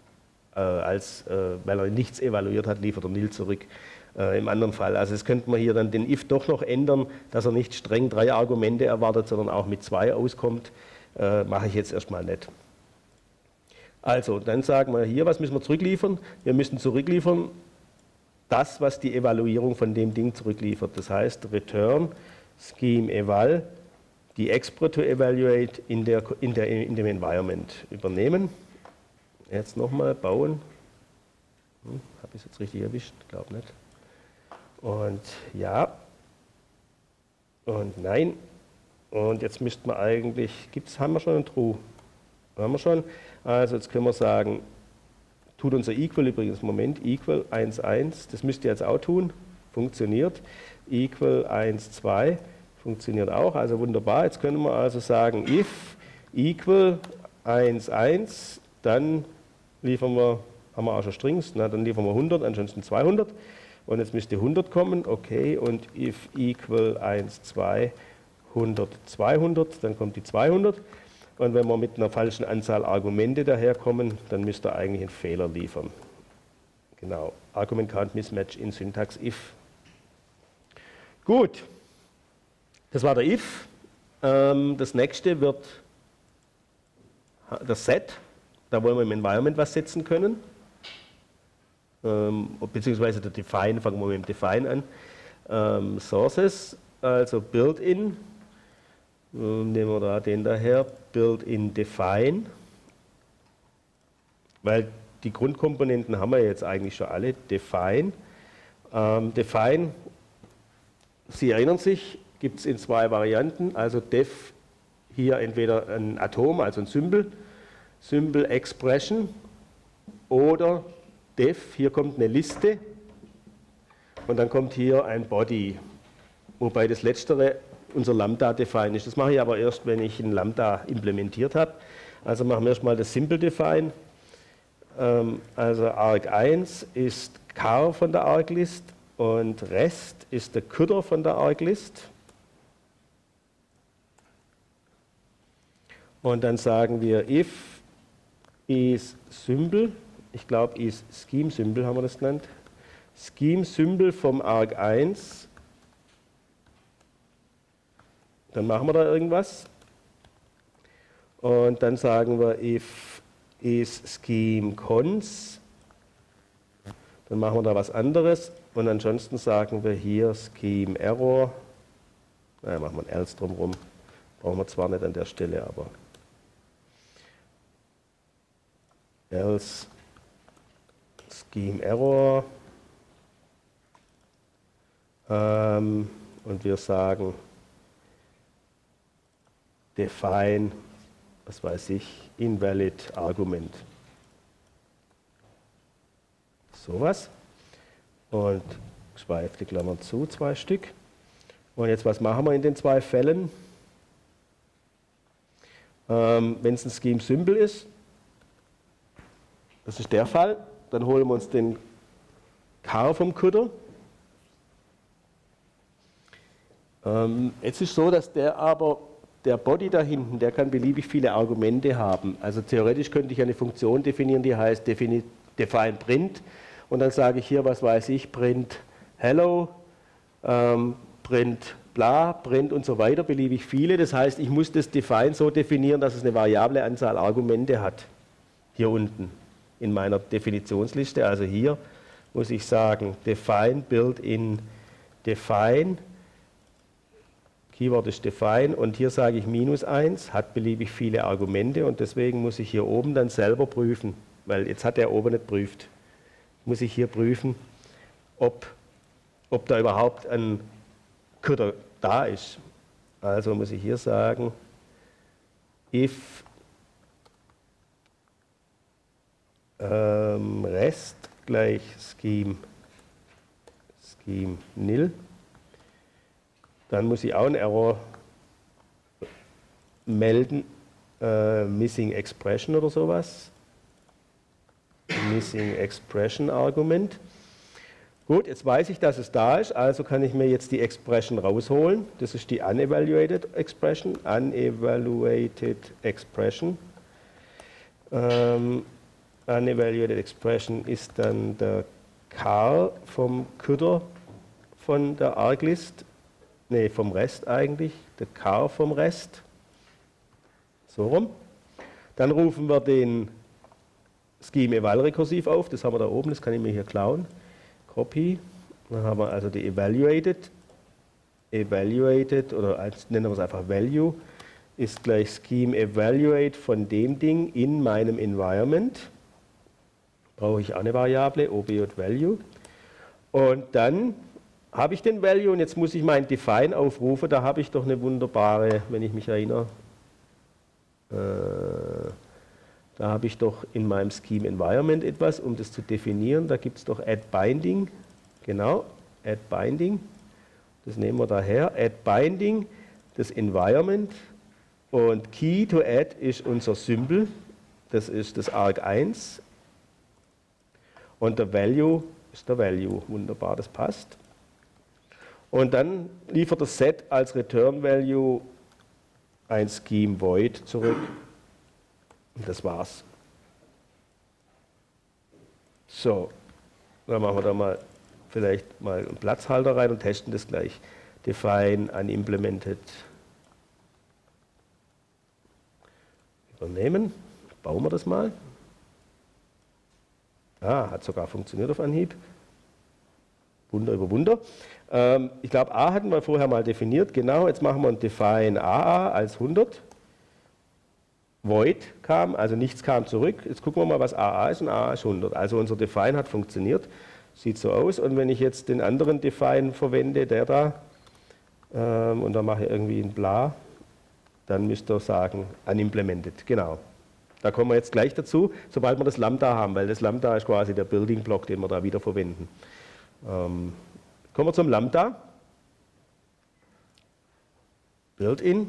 Weil er nichts evaluiert hat, liefert er nil zurück. Im anderen Fall. Also es könnte man hier dann den if doch noch ändern, dass er nicht streng 3 Argumente erwartet, sondern auch mit 2 auskommt. Mache ich jetzt erstmal nicht. Also, dann sagen wir hier, was müssen wir zurückliefern? Wir müssen zurückliefern das, was die Evaluierung von dem Ding zurückliefert. Das heißt, return scheme eval, die expert to evaluate in dem Environment übernehmen. Jetzt nochmal bauen. Habe ich es jetzt richtig erwischt? Ich glaube nicht. Und ja. Und nein. Und jetzt müssten wir eigentlich, haben wir schon ein True? Haben wir schon. Also jetzt können wir sagen, tut unser Equal übrigens, Moment, Equal 1, 1, das müsst ihr jetzt auch tun, funktioniert. Equal 1, 2, funktioniert auch, also wunderbar. Jetzt können wir also sagen, if Equal 1, 1, dann liefern wir, haben wir auch schon Strings, na, dann liefern wir 100, ansonsten 200. Und jetzt müsste 100 kommen, okay, und if Equal 1, 2, 100, 200, dann kommt die 200. Und wenn wir mit einer falschen Anzahl Argumente daherkommen, dann müsst ihr eigentlich einen Fehler liefern. Genau, Argument Count Mismatch in Syntax if. Gut, das war der if. Das nächste wird das Set. Da wollen wir im Environment was setzen können. Beziehungsweise der Define, fangen wir mit dem Define an. Sources, also Built-in. Nehmen wir da den daher, Built-in Define, weil die Grundkomponenten haben wir jetzt eigentlich schon alle, Define. Define, Sie erinnern sich, gibt es in zwei Varianten, also def hier entweder ein Atom, also ein Symbol, Symbol Expression, oder def, hier kommt eine Liste und dann kommt hier ein Body, wobei das letztere unser Lambda Define ist. Das mache ich aber erst, wenn ich ein Lambda implementiert habe. Also machen wir erstmal das Simple Define. Also arg1 ist car von der arglist und rest ist der Coulter von der arglist. Und dann sagen wir if is Symbol, ich glaube is Scheme Symbol haben wir das genannt, Scheme Symbol vom arg1. Dann machen wir da irgendwas und dann sagen wir if is Scheme cons, dann machen wir da was anderes und ansonsten sagen wir hier Scheme error, naja, machen wir ein else drumherum, brauchen wir zwar nicht an der Stelle, aber else Scheme error und wir sagen define, was weiß ich, invalid argument. Sowas. Und geschweifte Klammern zu, 2 Stück. Und jetzt, was machen wir in den 2 Fällen? Wenn es ein Scheme-Symbol ist, das ist der Fall, dann holen wir uns den car vom Coulter. Jetzt ist so, dass der Body da hinten, der kann beliebig viele Argumente haben. Also theoretisch könnte ich eine Funktion definieren, die heißt define print und dann sage ich hier, was weiß ich, print hello, print bla, print und so weiter, beliebig viele. Das heißt, ich muss das define so definieren, dass es eine variable Anzahl Argumente hat. Hier unten in meiner Definitionsliste. Also hier muss ich sagen, define built-in define. Keyword ist define und hier sage ich -1, hat beliebig viele Argumente und deswegen muss ich hier oben dann selber prüfen, weil jetzt hat er oben nicht prüft. Muss ich hier prüfen, ob da überhaupt ein Coulter da ist. Also muss ich hier sagen, if rest gleich scheme nil. Dann muss ich auch einen Error melden, Missing Expression oder sowas. Missing Expression Argument. Gut, jetzt weiß ich, dass es da ist, also kann ich mir jetzt die Expression rausholen. Das ist die Unevaluated Expression. Unevaluated Expression. Unevaluated Expression ist dann der car vom Coulter von der arglist. Ne, vom Rest eigentlich, der car vom Rest. So rum. Dann rufen wir den Scheme eval rekursiv auf, das haben wir da oben, das kann ich mir hier klauen. Copy. Dann haben wir also die evaluated oder nennen wir es einfach value, ist gleich Scheme evaluate von dem Ding in meinem Environment. Brauche ich auch eine Variable, ob.value. Und dann habe ich den Value und jetzt muss ich mein Define aufrufen, da habe ich doch eine wunderbare, wenn ich mich erinnere, da habe ich doch in meinem Scheme Environment etwas, um das zu definieren, da gibt es doch add binding, genau, add binding, das nehmen wir daher, add binding, das Environment und key to add ist unser Symbol, das ist das arg1 und der Value ist der Value, wunderbar, das passt. Und dann liefert das Set als Return Value ein Scheme Void zurück. Und das war's. So, dann machen wir da mal vielleicht mal einen Platzhalter rein und testen das gleich. Define unimplemented. Übernehmen. Bauen wir das mal. Ah, hat sogar funktioniert auf Anhieb. Wunder über Wunder. Ich glaube, A hatten wir vorher mal definiert. Genau, jetzt machen wir ein Define AA als 100. Void kam, also nichts kam zurück. Jetzt gucken wir mal, was AA ist, und AA ist 100. Also unser Define hat funktioniert. Sieht so aus. Und wenn ich jetzt den anderen Define verwende, der da, und dann mache ich irgendwie ein Bla, dann müsst ihr sagen, unimplemented. Genau. Da kommen wir jetzt gleich dazu, sobald wir das Lambda haben, weil das Lambda ist quasi der Building-Block, den wir da wieder verwenden. Kommen wir zum Lambda. Built-in.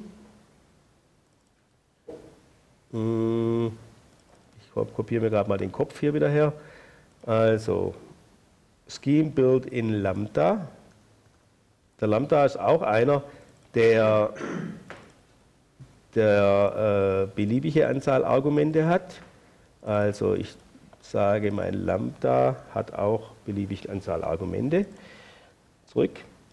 Ich kopiere mir gerade mal den Kopf hier wieder her. Also, Scheme Built-in Lambda. Der Lambda ist auch einer, der beliebige Anzahl Argumente hat. Also ich sage, mein Lambda hat auch beliebige Anzahl Argumente. Zurück.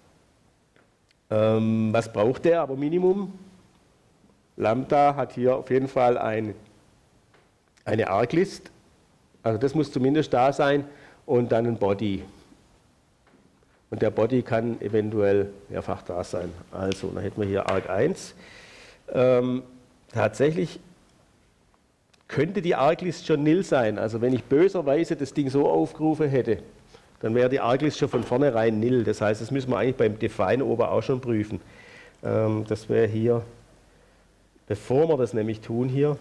Was braucht der? Aber Minimum. Lambda hat hier auf jeden Fall eine Arglist. Also das muss zumindest da sein. Und dann ein Body. Und der Body kann eventuell mehrfach da sein. Also, dann hätten wir hier arg1. Tatsächlich könnte die Arglist schon nil sein. Also wenn ich böserweise das Ding so aufgerufen hätte, dann wäre die Arglist schon von vornherein nil. Das heißt, das müssen wir eigentlich beim Define oben auch schon prüfen. Das wäre hier, bevor wir das nämlich tun hier,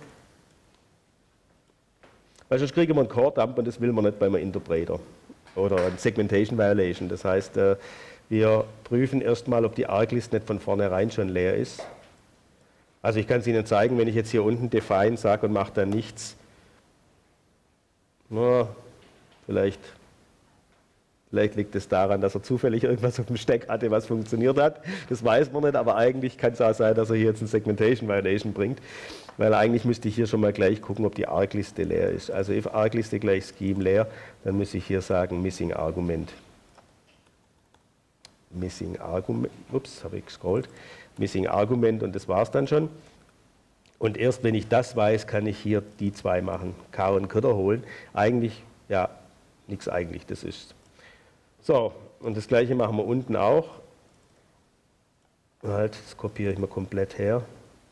weil sonst kriegen wir einen Core-Dump und das will man nicht beim Interpreter oder ein Segmentation Violation. Das heißt, wir prüfen erstmal, ob die Arglist nicht von vornherein schon leer ist. Also ich kann es Ihnen zeigen, wenn ich jetzt hier unten Define sage und mache dann nichts. Na, vielleicht liegt es daran, dass er zufällig irgendwas auf dem Stack hatte, was funktioniert hat. Das weiß man nicht, aber eigentlich kann es auch sein, dass er hier jetzt eine Segmentation Violation bringt. Weil eigentlich müsste ich hier schon mal gleich gucken, ob die Argliste leer ist. Also if Argliste gleich Scheme leer, dann muss ich hier sagen Missing Argument. Missing Argument, ups, habe ich gescrollt. Missing Argument und das war es dann schon. Und erst wenn ich das weiß, kann ich hier die zwei machen, K und Köder holen. Eigentlich, ja, nichts eigentlich, das ist. So, und das gleiche machen wir unten auch. Halt, das kopiere ich mal komplett her.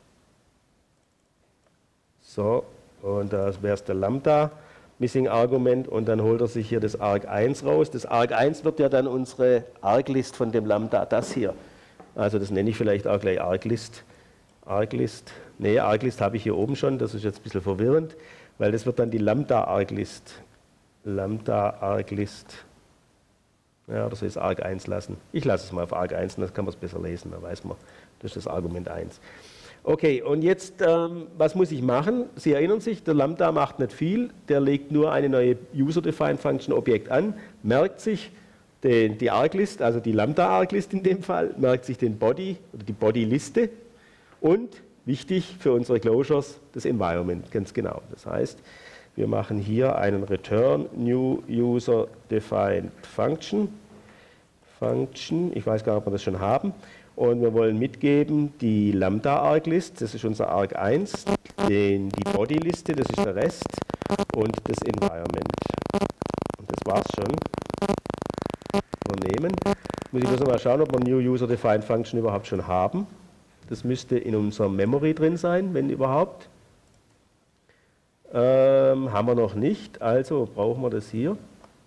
So, und da wäre es der Lambda, Missing Argument, und dann holt er sich hier das arg1 raus. Das arg1 wird ja dann unsere Arglist von dem Lambda, das hier. Also das nenne ich vielleicht auch gleich Arglist. Arglist habe ich hier oben schon, das ist jetzt ein bisschen verwirrend, weil das wird dann die Lambda-Arglist. Lambda-Arglist. Ja, oder soll ich es arg1 lassen? Ich lasse es mal auf arg1, dann kann man es besser lesen, dann weiß man, das ist das Argument 1. Okay, und jetzt, was muss ich machen? Sie erinnern sich, der Lambda macht nicht viel, der legt nur eine neue User-Defined-Function Objekt an, merkt sich die Arglist, also die Lambda-Arglist in dem Fall, merkt sich den Body oder die Body-Liste und, wichtig für unsere Closures, das Environment, ganz genau. Das heißt, wir machen hier einen Return New User Defined Function. Ich weiß gar nicht, ob wir das schon haben. Und wir wollen mitgeben die Lambda-Arglist, das ist unser arg1, die Body-Liste, das ist der Rest, und das Environment. Und das war's schon. Übernehmen. Muss ich bloß noch mal schauen, ob wir New User Defined Function überhaupt schon haben. Das müsste in unserer Memory drin sein, wenn überhaupt. Haben wir noch nicht, also brauchen wir das hier.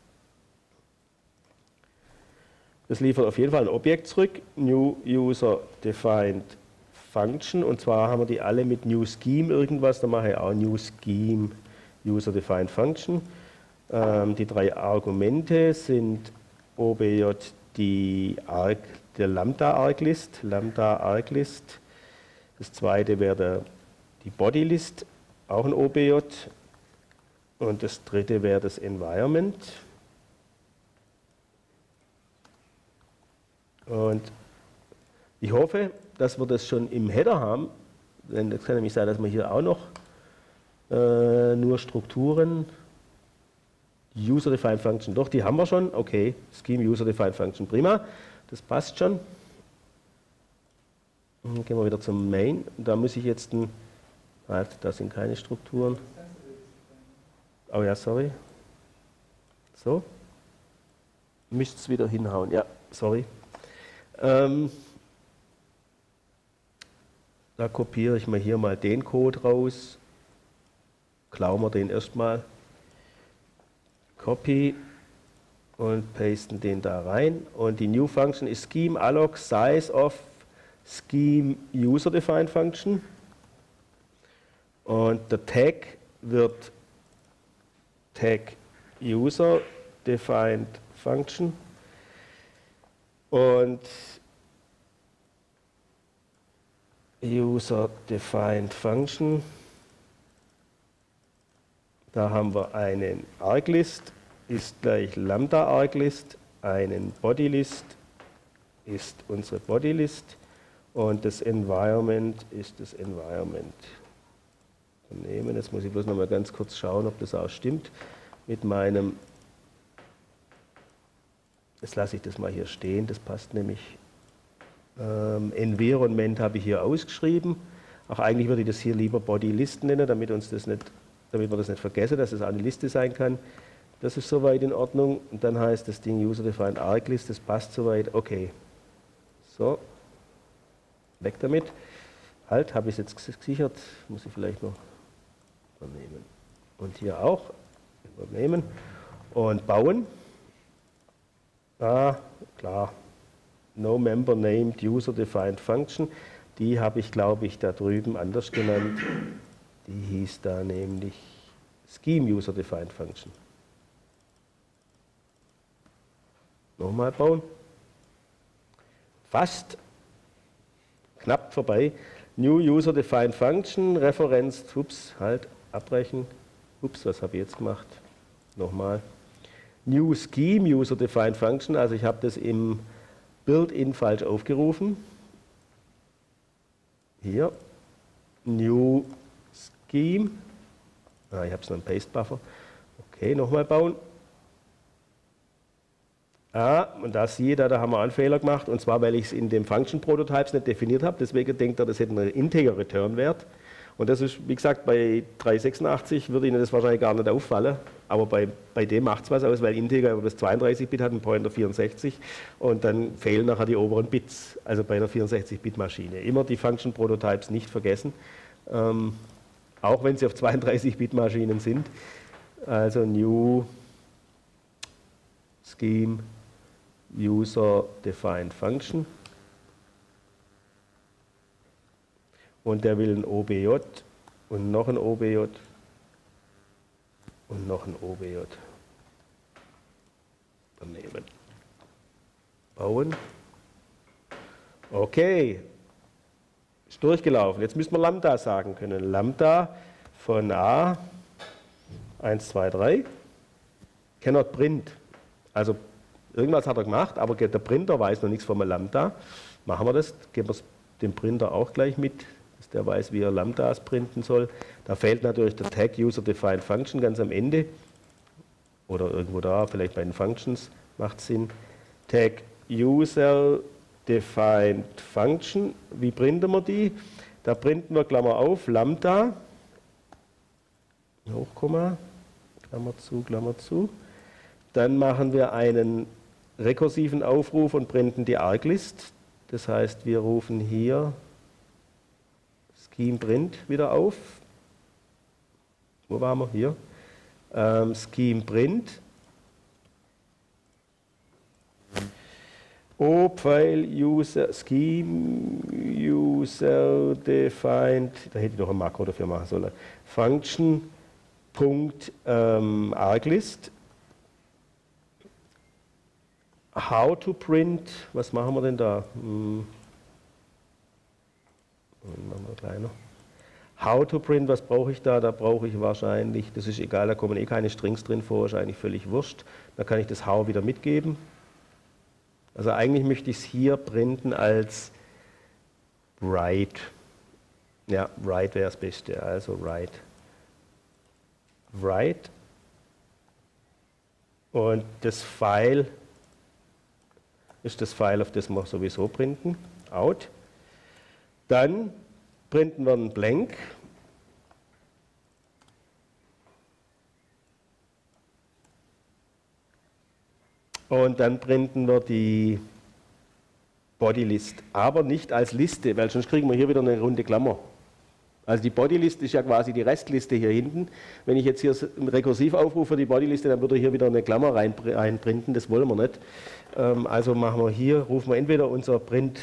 Das liefert auf jeden Fall ein Objekt zurück, New User Defined Function, und zwar haben wir die alle mit New Scheme irgendwas, da mache ich auch New Scheme User Defined Function. Die drei Argumente sind OBJ der Lambda-Arglist, das zweite wäre die Body-List, auch ein OBJ, und das dritte wäre das Environment. Und ich hoffe, dass wir das schon im Header haben, denn es kann nämlich sein, dass wir hier auch noch nur Strukturen, User-Defined Function, doch, die haben wir schon, okay, Scheme User-Defined Function, prima, das passt schon. Dann gehen wir wieder zum Main, und da muss ich jetzt halt, da sind keine Strukturen. Oh ja, sorry. So. müsste es wieder hinhauen. Ja, sorry. Da kopiere ich mir hier mal den Code raus. Klauen wir den erstmal. Copy und pasten den da rein. Und die New Function ist Scheme alloc size of Scheme User Defined Function. Und der Tag wird Tag User Defined Function. Und User Defined Function. Da haben wir einen ArgList, ist gleich Lambda ArgList, einen BodyList ist unsere BodyList und das Environment ist das Environment. Jetzt muss ich bloß noch mal ganz kurz schauen, ob das auch stimmt mit meinem. Jetzt lasse ich das mal hier stehen, das passt nämlich. Environment habe ich hier ausgeschrieben. Auch eigentlich würde ich das hier lieber BodyList nennen, damit wir das nicht vergessen, dass es eine Liste sein kann. Das ist soweit in Ordnung. Und dann heißt das Ding User-Defined ArgList, das passt soweit. Okay. So. Weg damit. Halt, habe ich es jetzt gesichert. Muss ich vielleicht noch übernehmen. Und hier auch. Übernehmen. Und bauen. Ah, klar. No member named User-Defined Function. Die habe ich, glaube ich, da drüben anders genannt. Die hieß da nämlich Scheme User Defined Function. Nochmal bauen. Fast. Knapp vorbei. New User Defined Function, Referenz, ups, halt, abbrechen. Ups, was habe ich jetzt gemacht? Nochmal. New Scheme User Defined Function, also ich habe das im Build-in falsch aufgerufen. Hier. New Scheme. Ich habe es noch einen Paste-Buffer. Okay, nochmal bauen. Und da siehe da haben wir einen Fehler gemacht, und zwar, weil ich es in dem Function Prototypes nicht definiert habe, deswegen denkt er, das hätte einen integer Return-Wert. Und das ist, wie gesagt, bei 386 würde Ihnen das wahrscheinlich gar nicht auffallen, aber bei dem macht es was aus, weil Integer über das 32-Bit hat, ein Pointer 64, und dann fehlen nachher die oberen Bits, also bei einer 64-Bit-Maschine. Immer die Function Prototypes nicht vergessen, auch wenn sie auf 32-Bit-Maschinen sind. Also New Scheme User Defined Function. Und der will ein OBJ und noch ein OBJ und noch ein OBJ. Daneben. Bauen. Okay. Ist durchgelaufen. Jetzt müssen wir Lambda sagen können. Lambda von A 1, 2, 3 cannot print. Also irgendwas hat er gemacht, aber der Printer weiß noch nichts vom Lambda. Machen wir das, geben wir es dem Printer auch gleich mit, dass der weiß, wie er Lambdas printen soll. Da fehlt natürlich der Tag User Defined Function ganz am Ende. Oder irgendwo da, vielleicht bei den Functions macht es Sinn. Tag User Defined Function, wie printen wir die? Da printen wir, Klammer auf, Lambda, Hochkomma, Klammer zu, Klammer zu. Dann machen wir einen rekursiven Aufruf und printen die ArgList. Das heißt, wir rufen hier Scheme Print wieder auf. Wo waren wir? Hier. Scheme Print. O-File User Scheme User Defined. Da hätte ich noch ein Makro dafür machen sollen. Function .arglist. How to print, was machen wir denn da? Machen wir kleiner. How to print, was brauche ich da? Da brauche ich wahrscheinlich, das ist egal, da kommen eh keine Strings drin vor, ist eigentlich völlig wurscht. Da kann ich das How wieder mitgeben. Also eigentlich möchte ich es hier printen als write. Ja, write wäre das Beste, also write. Write. Und das File ist das File, auf das wir sowieso printen, out. Dann printen wir einen Blank. Und dann printen wir die Bodylist, aber nicht als Liste, weil sonst kriegen wir hier wieder eine runde Klammer. Also die Bodylist ist ja quasi die Restliste hier hinten. Wenn ich jetzt hier rekursiv aufrufe die Bodyliste, dann würde hier wieder eine Klammer reinprinten, das wollen wir nicht. Also machen wir hier, rufen wir entweder unser Print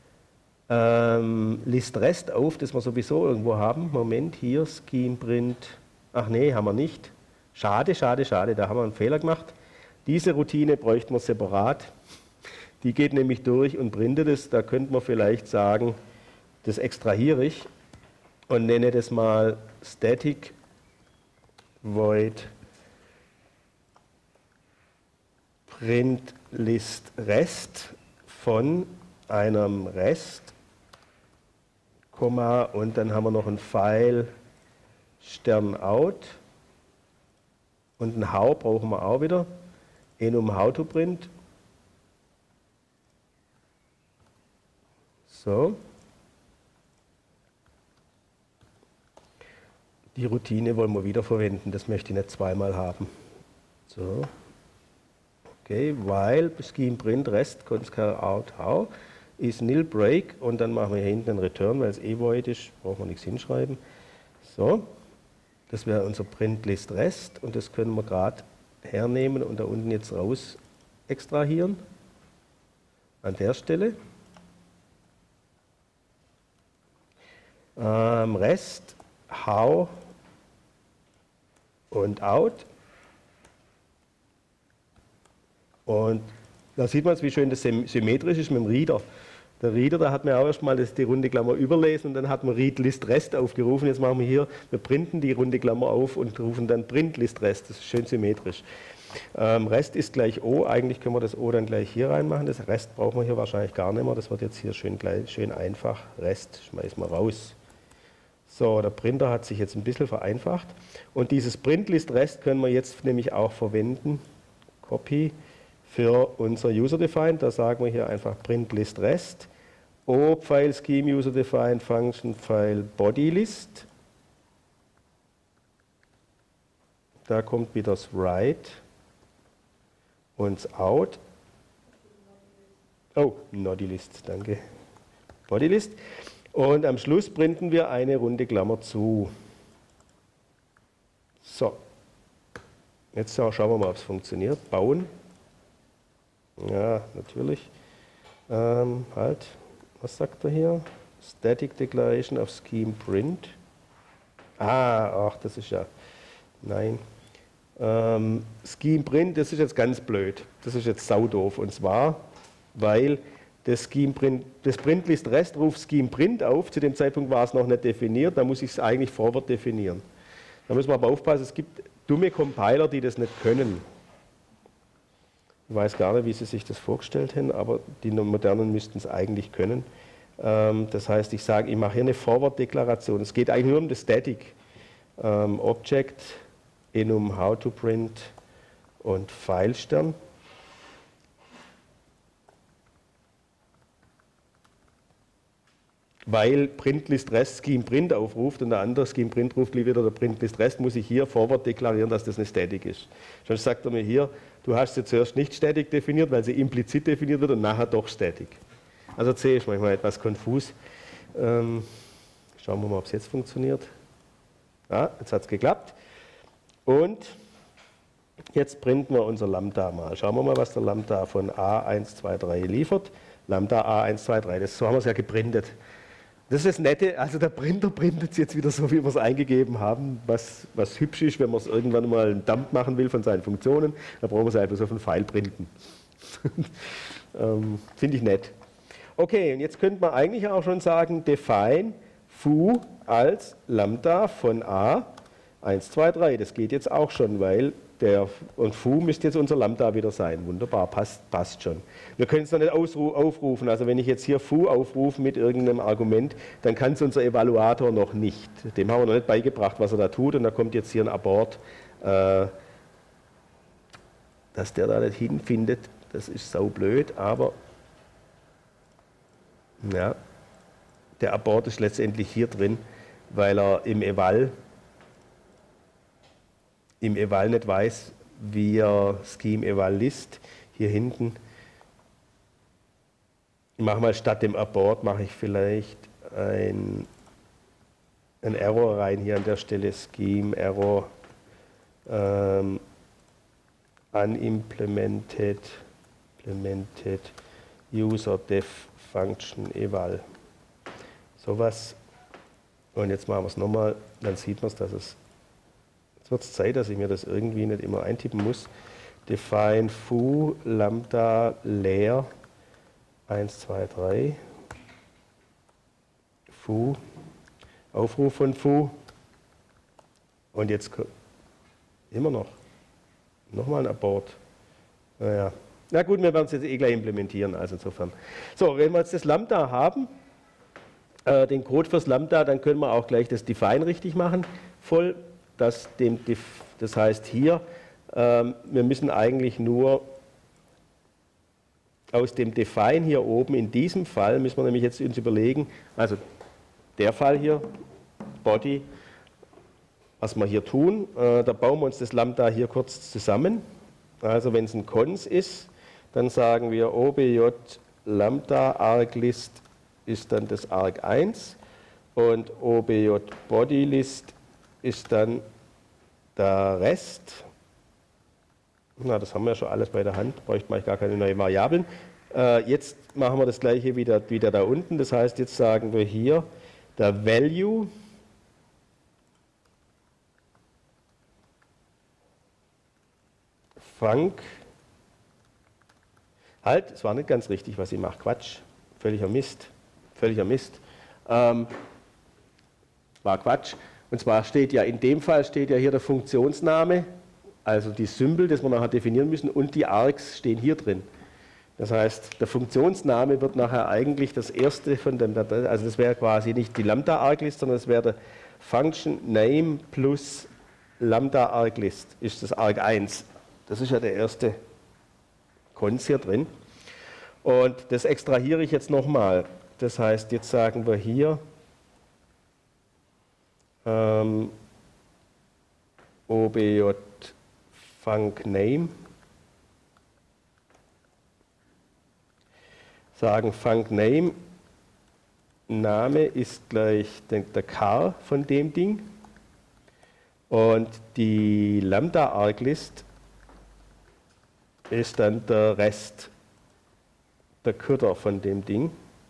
List Rest auf, das wir sowieso irgendwo haben. Moment, hier Scheme Print, ach nee, haben wir nicht. Schade, schade, schade, da haben wir einen Fehler gemacht. Diese Routine bräuchten wir separat. Die geht nämlich durch und printet es. Da könnte man vielleicht sagen, das extrahiere ich und nenne das mal Static Void Print List Rest von einem Rest, Komma, und dann haben wir noch ein File Stern out und ein How brauchen wir auch wieder, enum how to print. So. Die Routine wollen wir wieder verwenden, das möchte ich nicht zweimal haben. So. Okay, while Scheme Print Rest Concar out how ist nil break und dann machen wir hier hinten einen Return, weil es void ist, brauchen wir nichts hinschreiben. So, das wäre unser Print List Rest und das können wir gerade hernehmen und da unten jetzt raus extrahieren. An der Stelle. Rest, how und out. Und da sieht man jetzt, wie schön das symmetrisch ist mit dem Reader. Der Reader, da hat man auch erstmal die runde Klammer überlesen und dann hat man Read List Rest aufgerufen. Jetzt machen wir hier, wir printen die runde Klammer auf und rufen dann Print List Rest. Das ist schön symmetrisch. Rest ist gleich O. Eigentlich können wir das O dann gleich hier reinmachen. Das Rest brauchen wir hier wahrscheinlich gar nicht mehr. Das wird jetzt hier schön einfach. Rest schmeißen wir raus. So, der Printer hat sich jetzt ein bisschen vereinfacht. Und dieses Print List Rest können wir jetzt nämlich auch verwenden. Copy. Für unser User-Defined, da sagen wir hier einfach Print List Rest, O-File Scheme User-Defined Function File Bodylist. Da kommt wieder das Write und das Out. Oh, Bodylist, danke. Bodylist. Und am Schluss printen wir eine runde Klammer zu. So. Jetzt schauen wir mal, ob es funktioniert. Bauen. Ja, natürlich. Halt, was sagt er hier? Static Declaration of Scheme Print. Ach, das ist ja, nein. Scheme Print, das ist jetzt ganz blöd. Das ist jetzt saudoof. Und zwar, weil das Scheme Print, das Print List Rest ruft Scheme Print auf. Zu dem Zeitpunkt war es noch nicht definiert. Da muss ich es eigentlich forward definieren. Da müssen wir aber aufpassen, es gibt dumme Compiler, die das nicht können. Ich weiß gar nicht, wie Sie sich das vorgestellt haben, aber die modernen müssten es eigentlich können. Das heißt, ich sage, ich mache hier eine Forward-Deklaration. Es geht eigentlich nur um das Static. Object, enum how to print und File Stern. Weil Print List Rest Scheme Print aufruft und der andere Scheme Print ruft wieder der Print List Rest, muss ich hier forward deklarieren, dass das eine Static ist. Sonst sagt er mir hier, du hast sie zuerst nicht Static definiert, weil sie implizit definiert wird und nachher doch Static. Also C ist manchmal etwas konfus. Schauen wir mal, ob es jetzt funktioniert. Ja, jetzt hat es geklappt. Und jetzt printen wir unser Lambda mal. Schauen wir mal, was der Lambda von A123 liefert. Lambda A123, so haben wir es ja geprintet. Das ist das Nette, also der Printer printet es jetzt wieder so, wie wir es eingegeben haben, was hübsch ist, wenn man es irgendwann mal einen Dump machen will von seinen Funktionen, dann brauchen wir es einfach so auf einen Pfeil printen. Finde ich nett. Okay, und jetzt könnte man eigentlich auch schon sagen, define foo als Lambda von A123. Das geht jetzt auch schon, weil und foo müsste jetzt unser Lambda wieder sein. Wunderbar, passt schon. Wir können es noch nicht aufrufen, also wenn ich jetzt hier foo aufrufe mit irgendeinem Argument, dann kann es unser Evaluator noch nicht. Dem haben wir noch nicht beigebracht, was er da tut, und da kommt jetzt hier ein Abort, dass der da nicht hinfindet, das ist saublöd, aber ja, der Abort ist letztendlich hier drin, weil er im Eval nicht weiß, wie er Scheme Eval List hier hinten, ich mache mal statt dem Abort, mache ich vielleicht ein Error rein, hier an der Stelle Scheme Error unimplemented user def function eval. Sowas. Und jetzt machen wir es nochmal, dann sieht man es, dass es. Jetzt wird es Zeit, dass ich mir das irgendwie nicht immer eintippen muss. Define foo lambda leer 1, 2, 3. Foo. Aufruf von foo. Und jetzt immer noch. Nochmal ein Abort. Naja. Na gut, wir werden es jetzt eh gleich implementieren, also insofern. So, wenn wir jetzt das Lambda haben, den Code fürs Lambda, dann können wir auch gleich das Define richtig machen, voll. Das heißt hier, wir müssen eigentlich nur aus dem Define hier oben, in diesem Fall, müssen wir nämlich jetzt uns überlegen, also der Fall hier, Body, was wir hier tun, da bauen wir uns das Lambda hier kurz zusammen. Also wenn es ein Cons ist, dann sagen wir obj Lambda arglist ist dann das arg1 und obj bodylist ist dann der Rest. Na, das haben wir ja schon alles bei der Hand, bräuchte man gar keine neuen Variablen. Jetzt machen wir das gleiche wieder da unten, das heißt, jetzt sagen wir hier, der Value func. Halt, es war nicht ganz richtig, was ich mache. Quatsch. Völliger Mist. War Quatsch. Und zwar steht ja, in dem Fall steht ja hier der Funktionsname, also die Symbol, das wir nachher definieren müssen, und die Args stehen hier drin. Das heißt, der Funktionsname wird nachher eigentlich das erste von dem, also das wäre quasi nicht die Lambda-Arglist, sondern es wäre der Function Name plus Lambda-Arglist, ist das Arg1. Das ist ja der erste Cons hier drin. Und das extrahiere ich jetzt nochmal. Das heißt, jetzt sagen wir hier obj func name. Sagen func name, Name ist gleich der Car von dem Ding. Und die Lambda-Arglist ist dann der Rest, der Köder von dem Ding.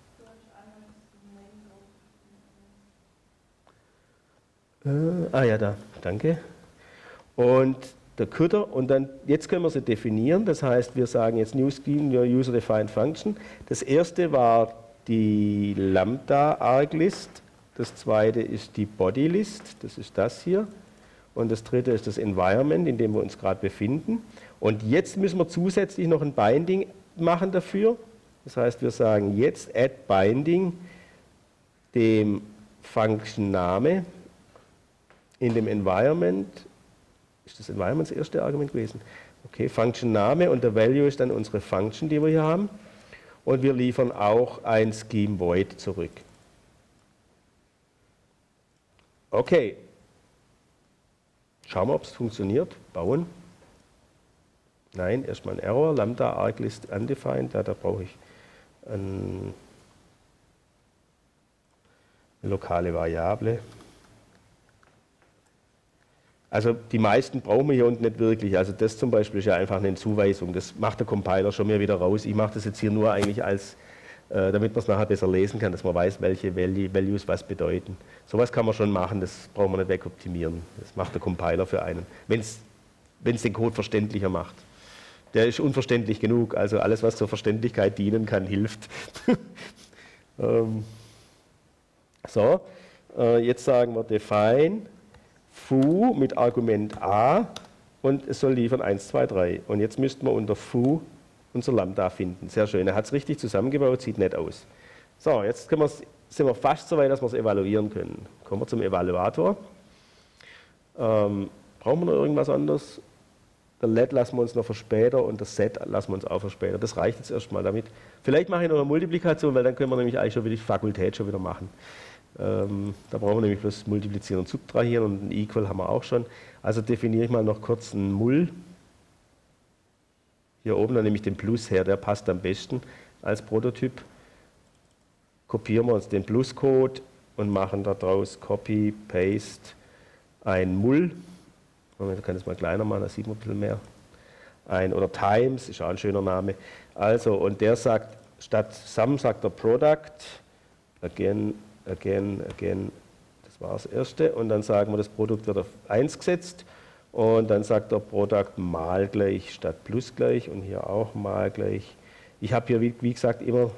Ja, da, danke. Und der Köder, und dann, jetzt können wir sie definieren, das heißt, wir sagen jetzt New Scheme, Your User Defined Function. Das erste war die Lambda-Arglist, das zweite ist die Bodylist, das ist das hier. Und das dritte ist das Environment, in dem wir uns gerade befinden. Und jetzt müssen wir zusätzlich noch ein Binding machen dafür. Das heißt, wir sagen jetzt add Binding dem Function-Name in dem Environment. Ist das Environment das erste Argument gewesen? Okay, Function-Name und der Value ist dann unsere Function, die wir hier haben. Und wir liefern auch ein Scheme Void zurück. Okay. Schauen wir, ob es funktioniert. Bauen. Nein, erstmal ein Error. Lambda arglist undefined. Da brauche ich eine lokale Variable. Also die meisten brauchen wir hier unten nicht wirklich. Also das zum Beispiel ist ja einfach eine Zuweisung. Das macht der Compiler schon mehr wieder raus. Ich mache das jetzt hier nur eigentlich als, damit man es nachher besser lesen kann, dass man weiß, welche Values was bedeuten. Sowas kann man schon machen, das braucht man nicht wegoptimieren. Das macht der Compiler für einen, wenn es den Code verständlicher macht. Der ist unverständlich genug, also alles, was zur Verständlichkeit dienen kann, hilft. So, jetzt sagen wir define foo mit Argument a und es soll liefern 1, 2, 3. Und jetzt müssten wir unter foo unser Lambda finden. Sehr schön, er hat es richtig zusammengebaut, sieht nett aus. So, jetzt sind wir fast so weit, dass wir es evaluieren können. Kommen wir zum Evaluator. Brauchen wir noch irgendwas anderes? Der Let lassen wir uns noch für später und das Set lassen wir uns auch für später. Das reicht jetzt erstmal damit. Vielleicht mache ich noch eine Multiplikation, weil dann können wir nämlich eigentlich schon wieder die Fakultät schon wieder machen. Da brauchen wir nämlich bloß multiplizieren und subtrahieren und ein Equal haben wir auch schon. Also definiere ich mal noch kurz ein Mul. Hier oben, dann nehme ich den Plus her, der passt am besten als Prototyp. Kopieren wir uns den Plus-Code und machen daraus Copy, Paste, ein Mull. Man kann es mal kleiner machen, da sieht man ein bisschen mehr. Oder Times, ist auch ein schöner Name. Also, und der sagt, statt Sum sagt er Product, again, das war das erste. Und dann sagen wir, das Produkt wird auf 1 gesetzt. Und dann sagt er Product mal gleich statt plus gleich und hier auch mal gleich. Ich habe hier, wie gesagt, immer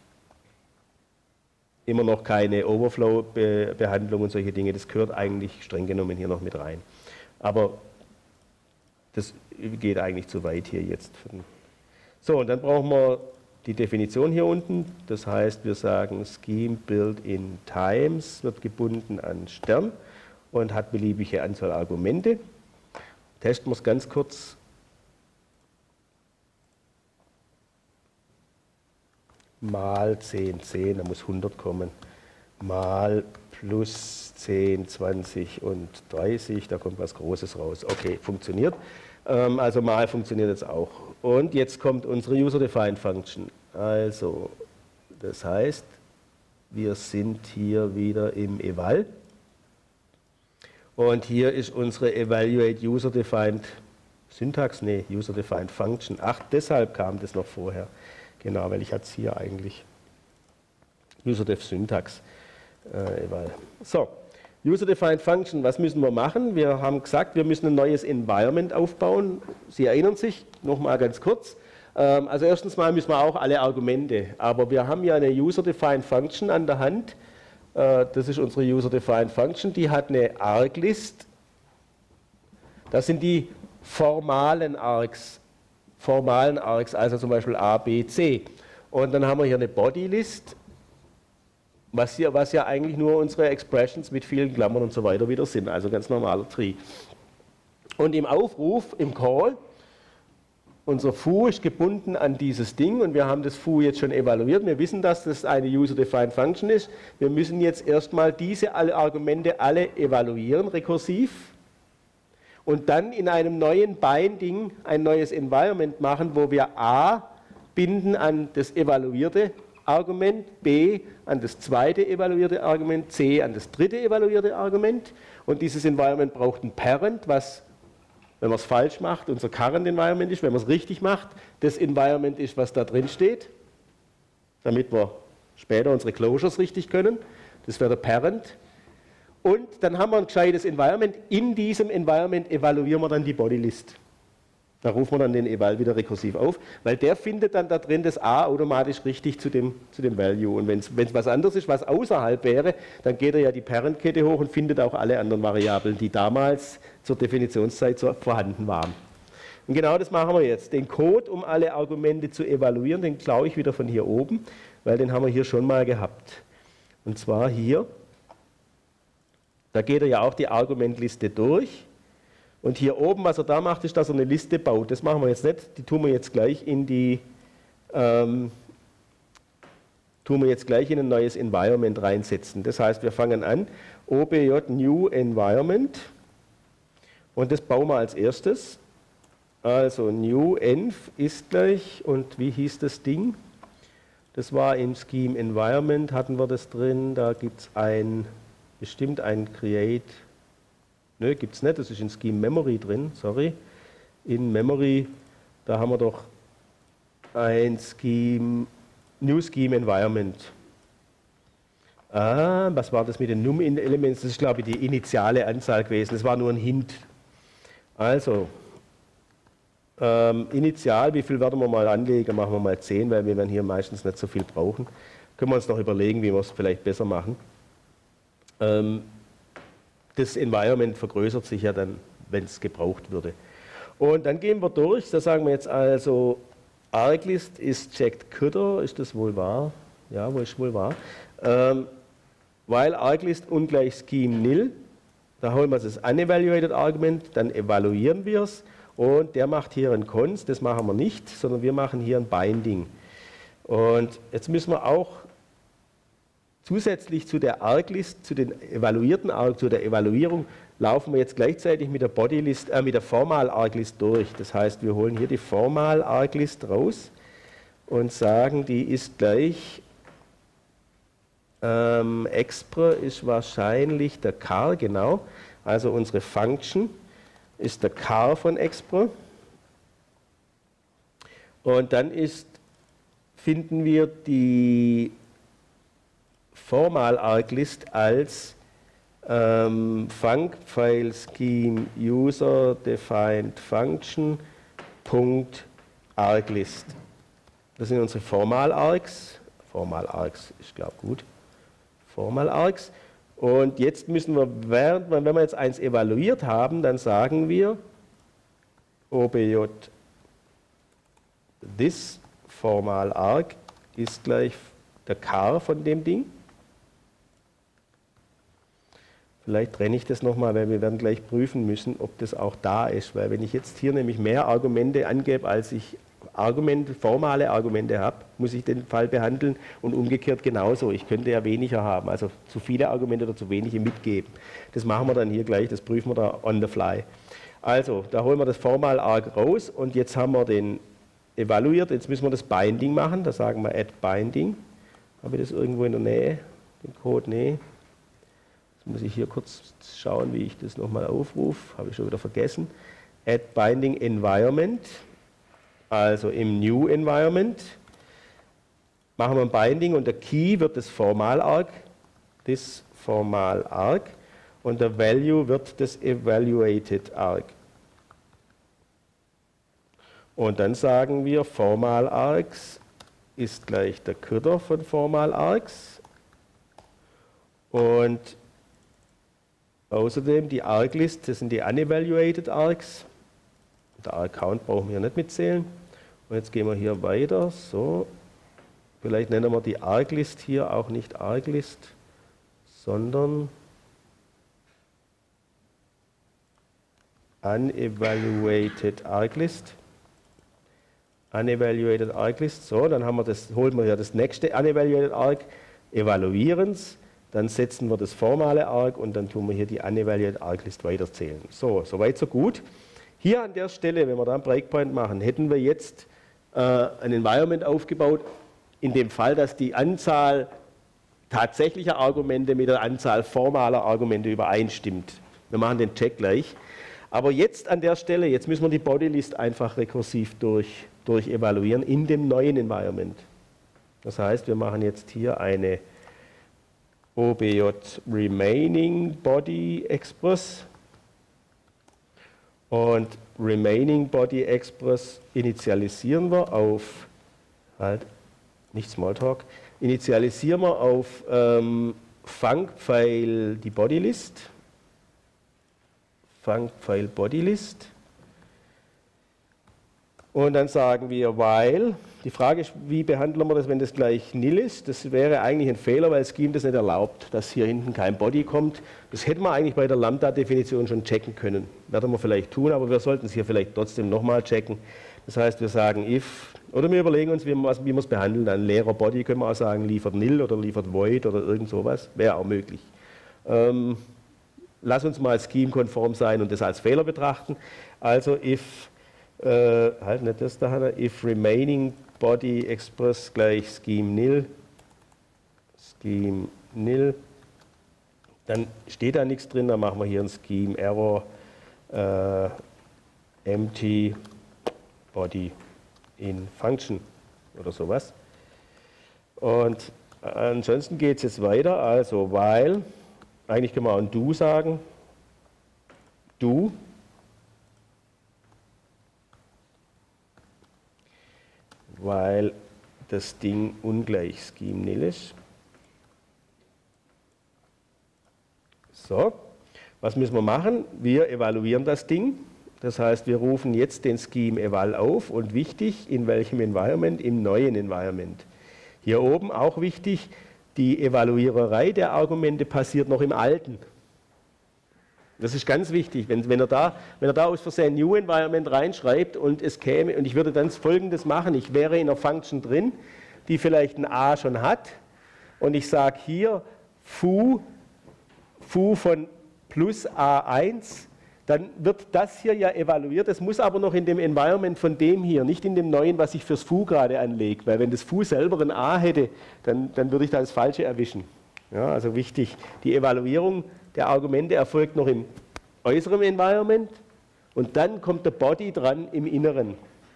noch keine Overflow-Behandlung und solche Dinge. Das gehört eigentlich streng genommen hier noch mit rein. Aber das geht eigentlich zu weit hier jetzt. So, und dann brauchen wir die Definition hier unten. Das heißt, wir sagen Scheme Built in Times wird gebunden an Stern und hat beliebige Anzahl Argumente. Testen wir es ganz kurz. Mal 10, 10, da muss 100 kommen. Mal plus 10, 20 und 30, da kommt was Großes raus. Okay, funktioniert. Also mal funktioniert jetzt auch. Und jetzt kommt unsere User-Defined Function. Also, das heißt, wir sind hier wieder im Eval. Und hier ist unsere Evaluate User-Defined Syntax, nee, User-Defined Function. Ach, deshalb kam das noch vorher. Genau, weil ich hatte es hier eigentlich. User-Def Syntax. Eval. So, User-Defined Function, was müssen wir machen? Wir haben gesagt, wir müssen ein neues Environment aufbauen. Sie erinnern sich, nochmal ganz kurz. Also erstens mal müssen wir auch alle Argumente, aber wir haben ja eine User-Defined Function an der Hand. Das ist unsere User-Defined Function, die hat eine Arglist. Das sind die formalen Args, also zum Beispiel A, B, C. Und dann haben wir hier eine Body-List, was ja eigentlich nur unsere Expressions mit vielen Klammern und so weiter wieder sind, also ganz normaler Tree. Und im Aufruf, im Call, unser foo ist gebunden an dieses Ding und wir haben das foo jetzt schon evaluiert. Wir wissen, dass das eine User-Defined Function ist. Wir müssen jetzt erstmal diese alle Argumente alle evaluieren, rekursiv. Und dann in einem neuen Binding ein neues Environment machen, wo wir A binden an das evaluierte Argument, B an das zweite evaluierte Argument, C an das dritte evaluierte Argument. Und dieses Environment braucht ein Parent, was, wenn man es falsch macht, unser Current Environment ist. Wenn man es richtig macht, das Environment ist, was da drin steht, damit wir später unsere Closures richtig können. Das wäre der Parent. Und dann haben wir ein gescheites Environment. In diesem Environment evaluieren wir dann die Bodylist. Da rufen wir dann den Eval wieder rekursiv auf, weil der findet dann da drin das A automatisch richtig zu dem Value. Und wenn es was anderes ist, was außerhalb wäre, dann geht er ja die Parent-Kette hoch und findet auch alle anderen Variablen, die damals zur Definitionszeit vorhanden waren. Und genau das machen wir jetzt. Den Code, um alle Argumente zu evaluieren, den klaue ich wieder von hier oben, weil den haben wir hier schon mal gehabt. Und zwar hier. Da geht er ja auch die Argumentliste durch. Und hier oben, was er da macht, ist, dass er eine Liste baut. Das machen wir jetzt nicht. Die tun wir jetzt gleich in ein neues Environment reinsetzen. Das heißt, wir fangen an, obj new environment. Und das bauen wir als erstes. Also new env ist gleich, und wie hieß das Ding? Das war im Scheme Environment, hatten wir das drin. Da gibt es bestimmt ein Create. Nö, gibt es nicht, das ist in Scheme Memory drin, sorry. In Memory, da haben wir doch ein New Scheme Environment. Was war das mit den Num-Elements? Das ist, glaube ich, die initiale Anzahl gewesen, das war nur ein Hint. Also, initial, wie viel werden wir mal anlegen? Machen wir mal 10, weil wir hier meistens nicht so viel brauchen. Können wir uns noch überlegen, wie wir es vielleicht besser machen. Das Environment vergrößert sich ja dann, wenn es gebraucht würde. Und dann gehen wir durch, da sagen wir jetzt also, Arglist ist checked coulter, ist das wohl wahr? Ja, ist wohl wahr. Weil Arglist ungleich Scheme nil, da holen wir das unevaluated Argument, dann evaluieren wir es und der macht hier ein Cons, das machen wir nicht, sondern wir machen hier ein Binding. Und jetzt müssen wir auch zusätzlich zu der Arglist, zu den evaluierten Arg, zu der Evaluierung, laufen wir jetzt gleichzeitig mit der Bodylist, mit der Formal-Arglist durch. Das heißt, wir holen hier die Formal-Arglist raus und sagen, die ist gleich, expr ist wahrscheinlich der Char, genau. Also unsere Function ist der Char von expr. Und dann finden wir die Formal-Arglist als func-file-scheme user-defined-function.arglist. Das sind unsere Formal-Args. Formal-Args ist, glaube ich, gut. Formal-Args. Und jetzt müssen wir, wenn wir jetzt eins evaluiert haben, dann sagen wir obj this Formal-Arg ist gleich der Char von dem Ding. Vielleicht trenne ich das nochmal, weil wir werden gleich prüfen müssen, ob das auch da ist. Weil wenn ich jetzt hier nämlich mehr Argumente angebe, als ich formale Argumente habe, muss ich den Fall behandeln und umgekehrt genauso. Ich könnte ja weniger haben, also zu viele Argumente oder zu wenige mitgeben. Das machen wir dann hier gleich, das prüfen wir da on the fly. Also, da holen wir das Formal-Arg raus und jetzt haben wir den evaluiert. Jetzt müssen wir das Binding machen, da sagen wir add Binding. Habe ich das irgendwo in der Nähe, den Code? Nee. Jetzt muss ich hier kurz schauen, wie ich das nochmal aufrufe. Habe ich schon wieder vergessen. Add Binding Environment. Also im New Environment machen wir ein Binding und der Key wird das Formal-Arg, das Formal-Arg, und der Value wird das Evaluated-Arg. Und dann sagen wir, Formal-Args ist gleich der Kürter von Formal-Args. Und außerdem die Arglist, das sind die Unevaluated Args. Der Arg-Count brauchen wir nicht mitzählen. Und jetzt gehen wir hier weiter. So. Vielleicht nennen wir die Arglist hier auch nicht Arglist, sondern Unevaluated Arglist. Unevaluated Arglist. So, dann haben wir holen wir ja das nächste Unevaluated Arg, evaluieren es, dann setzen wir das formale Arg und dann tun wir hier die Unevaluated Arglist weiterzählen. So, soweit so gut. Hier an der Stelle, wenn wir da einen Breakpoint machen, hätten wir jetzt ein Environment aufgebaut, in dem Fall, dass die Anzahl tatsächlicher Argumente mit der Anzahl formaler Argumente übereinstimmt. Wir machen den Check gleich. Aber jetzt an der Stelle, jetzt müssen wir die Bodylist einfach rekursiv durch evaluieren in dem neuen Environment. Das heißt, wir machen jetzt hier eine obj remaining body express und remaining body express initialisieren wir auf, nicht Smalltalk, initialisieren wir auf func-file die Bodylist, func-file Bodylist. Und dann sagen wir while. Die Frage ist, wie behandeln wir das, wenn das gleich nil ist? Das wäre eigentlich ein Fehler, weil Scheme das nicht erlaubt, dass hier hinten kein Body kommt. Das hätten wir eigentlich bei der Lambda-Definition schon checken können. Werden wir vielleicht tun, aber wir sollten es hier vielleicht trotzdem nochmal checken. Das heißt, wir sagen if, oder wir überlegen uns, wie wir es behandeln. Ein leerer Body können wir auch sagen, liefert nil oder liefert void oder irgend sowas. Wäre auch möglich. Lass uns mal scheme-konform sein und das als Fehler betrachten. Also if nicht das da, if remaining body express gleich scheme nil, dann steht da nichts drin, dann machen wir hier ein scheme error empty body in function oder sowas. Und ansonsten geht es jetzt weiter, also while, eigentlich können wir auch ein do sagen, do, weil das Ding ungleich scheme nil ist. So, was müssen wir machen? Wir evaluieren das Ding. Das heißt, wir rufen jetzt den scheme eval auf und wichtig, in welchem Environment? Im neuen Environment. Hier oben auch wichtig, die Evaluiererei der Argumente passiert noch im alten. Das ist ganz wichtig, wenn er da aus Versehen New Environment reinschreibt und es käme, und ich würde dann Folgendes machen, ich wäre in einer Function drin, die vielleicht ein A schon hat, und ich sage hier foo von plus A1, dann wird das hier ja evaluiert. Das muss aber noch in dem Environment von dem hier, nicht in dem neuen, was ich fürs foo gerade anlege. Weil wenn das foo selber ein A hätte, dann würde ich da das Falsche erwischen. Ja, also wichtig, die Evaluierung der Argumente erfolgt noch im äußeren Environment und dann kommt der Body dran im Inneren.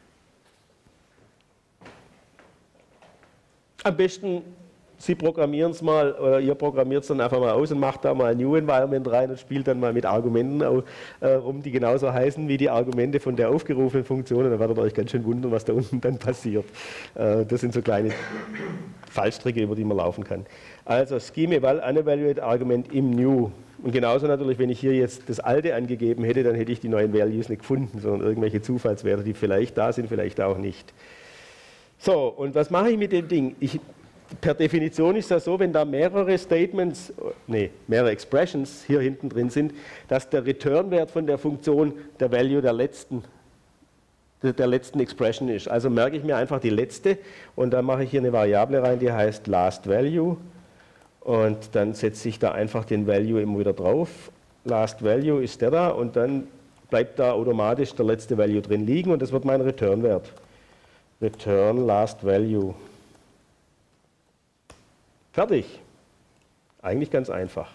Am besten Sie programmieren es mal, oder ihr programmiert es dann einfach mal aus und macht da mal ein New Environment rein und spielt dann mal mit Argumenten rum, die genauso heißen wie die Argumente von der aufgerufenen Funktion. Und dann werdet ihr euch ganz schön wundern, was da unten dann passiert. Das sind so kleine Fallstricke, über die man laufen kann. Also Scheme Eval Unevaluated Argument im New. Und genauso natürlich, wenn ich hier jetzt das alte angegeben hätte, dann hätte ich die neuen Values nicht gefunden, sondern irgendwelche Zufallswerte, die vielleicht da sind, vielleicht auch nicht. So, und was mache ich mit dem Ding? Per Definition ist das so, wenn da mehrere Statements, mehrere Expressions hier hinten drin sind, dass der Return-Wert von der Funktion der Value der letzten Expression ist. Also merke ich mir einfach die letzte und dann mache ich hier eine Variable rein, die heißt Last Value und dann setze ich da einfach den Value immer wieder drauf. Last Value ist der da und dann bleibt da automatisch der letzte Value drin liegen und das wird mein Return-Wert. Return Last Value. Fertig. Eigentlich ganz einfach.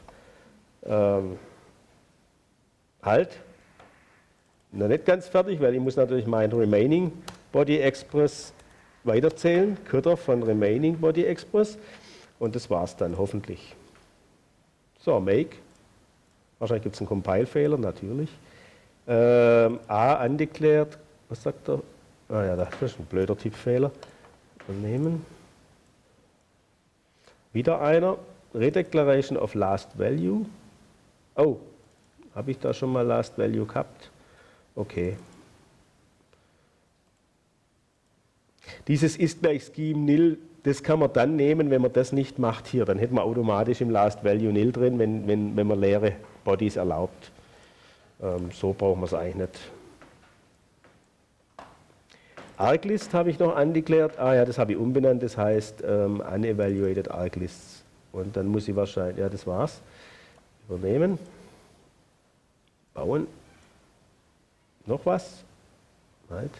Halt. Noch nicht ganz fertig, weil ich muss natürlich mein Remaining Body Express weiterzählen. Cutter von Remaining Body Express. Und das war's dann, hoffentlich. So, make. Wahrscheinlich gibt es einen Compile-Fehler, natürlich. A undeclared. Was sagt er? Ah ja, das ist ein blöder Tippfehler. Nehmen. Wieder einer, Redeclaration of Last Value. Oh, habe ich da schon mal Last Value gehabt? Okay. Dieses ist gleich Scheme nil, das kann man dann nehmen, wenn man das nicht macht hier. Dann hätten wir automatisch im Last Value nil drin, wenn man leere Bodies erlaubt. So brauchen wir es eigentlich nicht. Arglist habe ich noch undeclared. Ah ja, das habe ich umbenannt, das heißt Unevaluated Arglists. Und dann muss ich wahrscheinlich, ja das war's, übernehmen, bauen. Noch was? Right.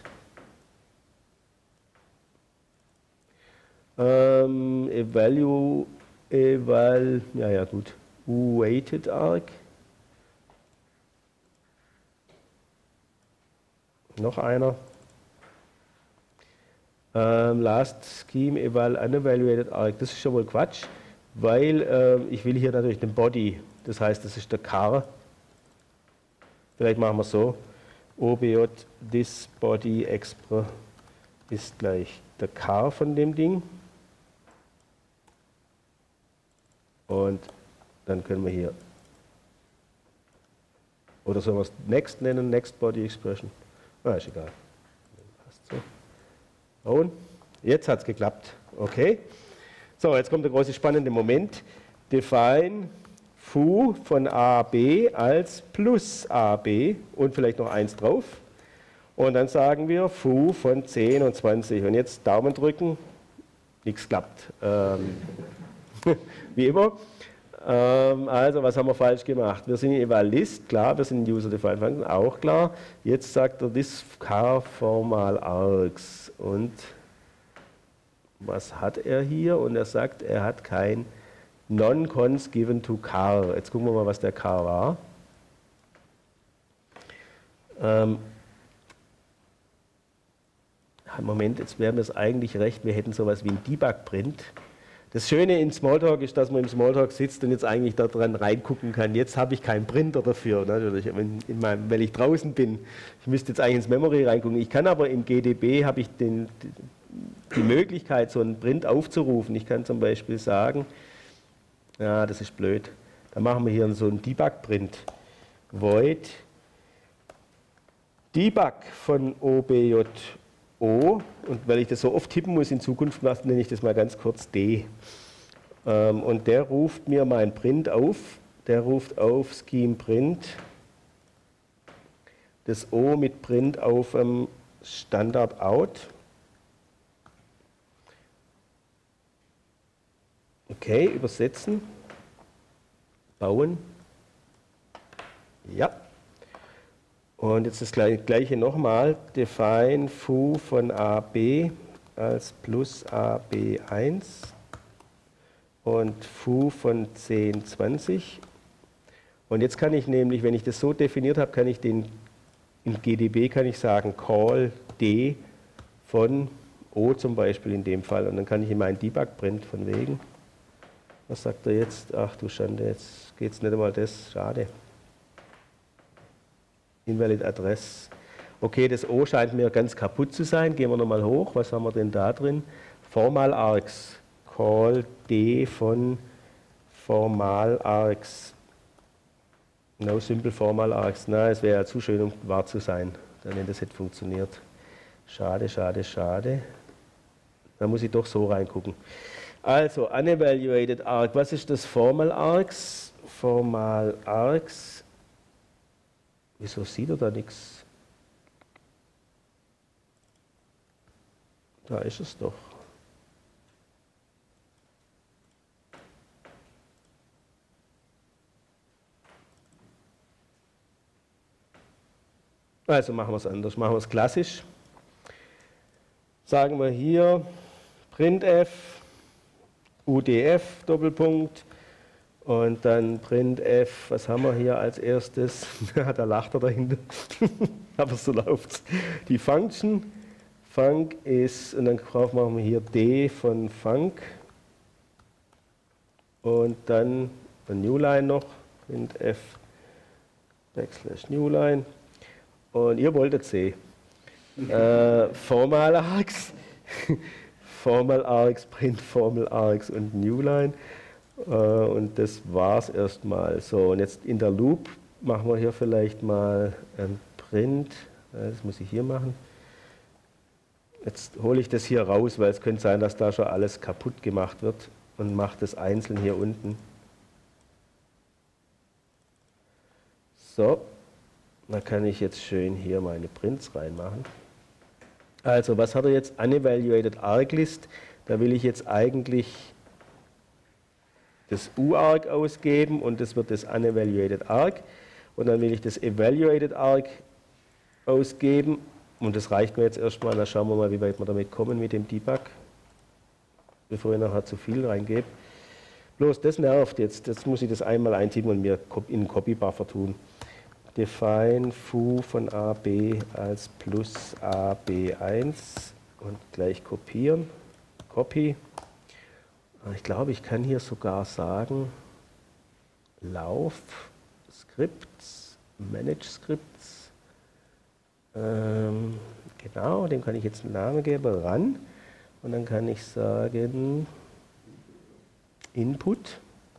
Ja gut, Weighted Arg. Noch einer. Last Scheme Eval Unevaluated Arg. Das ist schon wohl Quatsch, weil ich will hier natürlich den Body, das heißt, das ist der Car. Vielleicht machen wir so. OBJ this Body Expr ist gleich der Car von dem Ding. Und dann können wir hier, oder sollen wir es Next nennen, Next Body Expression? Ah, ist egal. Passt so. Und jetzt hat es geklappt. Okay. So, jetzt kommt der große spannende Moment. Define foo von AB als plus AB und vielleicht noch 1 drauf. Und dann sagen wir foo von 10 und 20. Und jetzt Daumen drücken. Nichts klappt. Wie immer. Also, was haben wir falsch gemacht? Wir sind in Eval-List, klar, wir sind in User-Defined Function, auch klar. Jetzt sagt er, this car formal args. Und was hat er hier? Und er sagt, er hat kein non-cons given to car. Jetzt gucken wir mal, was der car war. Moment, jetzt wäre mir es eigentlich recht, wir hätten sowas wie ein Debug-Print. Das Schöne in Smalltalk ist, dass man im Smalltalk sitzt und jetzt eigentlich da dran reingucken kann. Jetzt habe ich keinen Printer dafür, natürlich, weil ich draußen bin. Ich müsste jetzt eigentlich ins Memory reingucken. Ich kann aber im GDB habe ich die Möglichkeit, so einen Print aufzurufen. Ich kann zum Beispiel sagen, ja, das ist blöd. Dann machen wir hier so einen Debug-Print. Void Debug von OBJ. Und weil ich das so oft tippen muss in Zukunft, nenne ich das mal ganz kurz D. Und der ruft mir mein Print auf. Der ruft auf Scheme Print. Das O mit Print auf Standard Out. Okay, übersetzen. Bauen. Ja. Und jetzt das gleiche nochmal. Define foo von AB als plus AB1 und foo von 10, 20. Und jetzt kann ich nämlich, wenn ich das so definiert habe, kann ich den in GDB kann ich sagen call D von O zum Beispiel in dem Fall. Und dann kann ich in meinen Debug-Print von wegen. Was sagt er jetzt? Ach du Schande, jetzt geht es nicht einmal das. Schade. Invalid Address. Okay, das O scheint mir ganz kaputt zu sein. Gehen wir nochmal hoch. Was haben wir denn da drin? Formal Args. Call D von Formal Args. No simple Formal Args. Na, es wäre ja zu schön, um wahr zu sein, wenn das hätte funktioniert. Schade, schade, schade. Da muss ich doch so reingucken. Also, Unevaluated Arg. Was ist das Formal Args? Formal Args. Wieso sieht er da nichts? Da ist es doch. Also machen wir es anders. Machen wir es klassisch. Sagen wir hier printf, udf, Doppelpunkt. Und dann printf, was haben wir hier als erstes? Da lacht er dahinter. Aber so läuft es. Die Function. Func ist, und dann machen wir hier d von func. Und dann ein Newline noch. Printf backslash Newline. Und ihr wolltet C. Formal Args. Formal Args, Print Formal Args und Newline. Und das war's erstmal. So, und jetzt in der Loop machen wir hier vielleicht mal ein Print. Das muss ich hier machen. Jetzt hole ich das hier raus, weil es könnte sein, dass da schon alles kaputt gemacht wird und mache das einzeln hier unten. So, da kann ich jetzt schön hier meine Prints reinmachen. Also, was hat er jetzt? Unevaluated Arglist. Da will ich jetzt eigentlich das UArg ausgeben und das wird das Unevaluated Arg. Und dann will ich das Evaluated Arg ausgeben. Und das reicht mir jetzt erstmal. Dann schauen wir mal, wie weit wir damit kommen mit dem Debug, bevor ich nachher zu viel reingebe. Bloß das nervt jetzt. Jetzt muss ich das einmal eintippen und mir in einen Copy-Buffer tun. Define foo von AB als plus AB1 und gleich kopieren. Copy. Ich glaube, ich kann hier sogar sagen, Lauf, Scripts, Manage Scripts. Genau, dem kann ich jetzt einen Namen geben, Run. Und dann kann ich sagen, Input,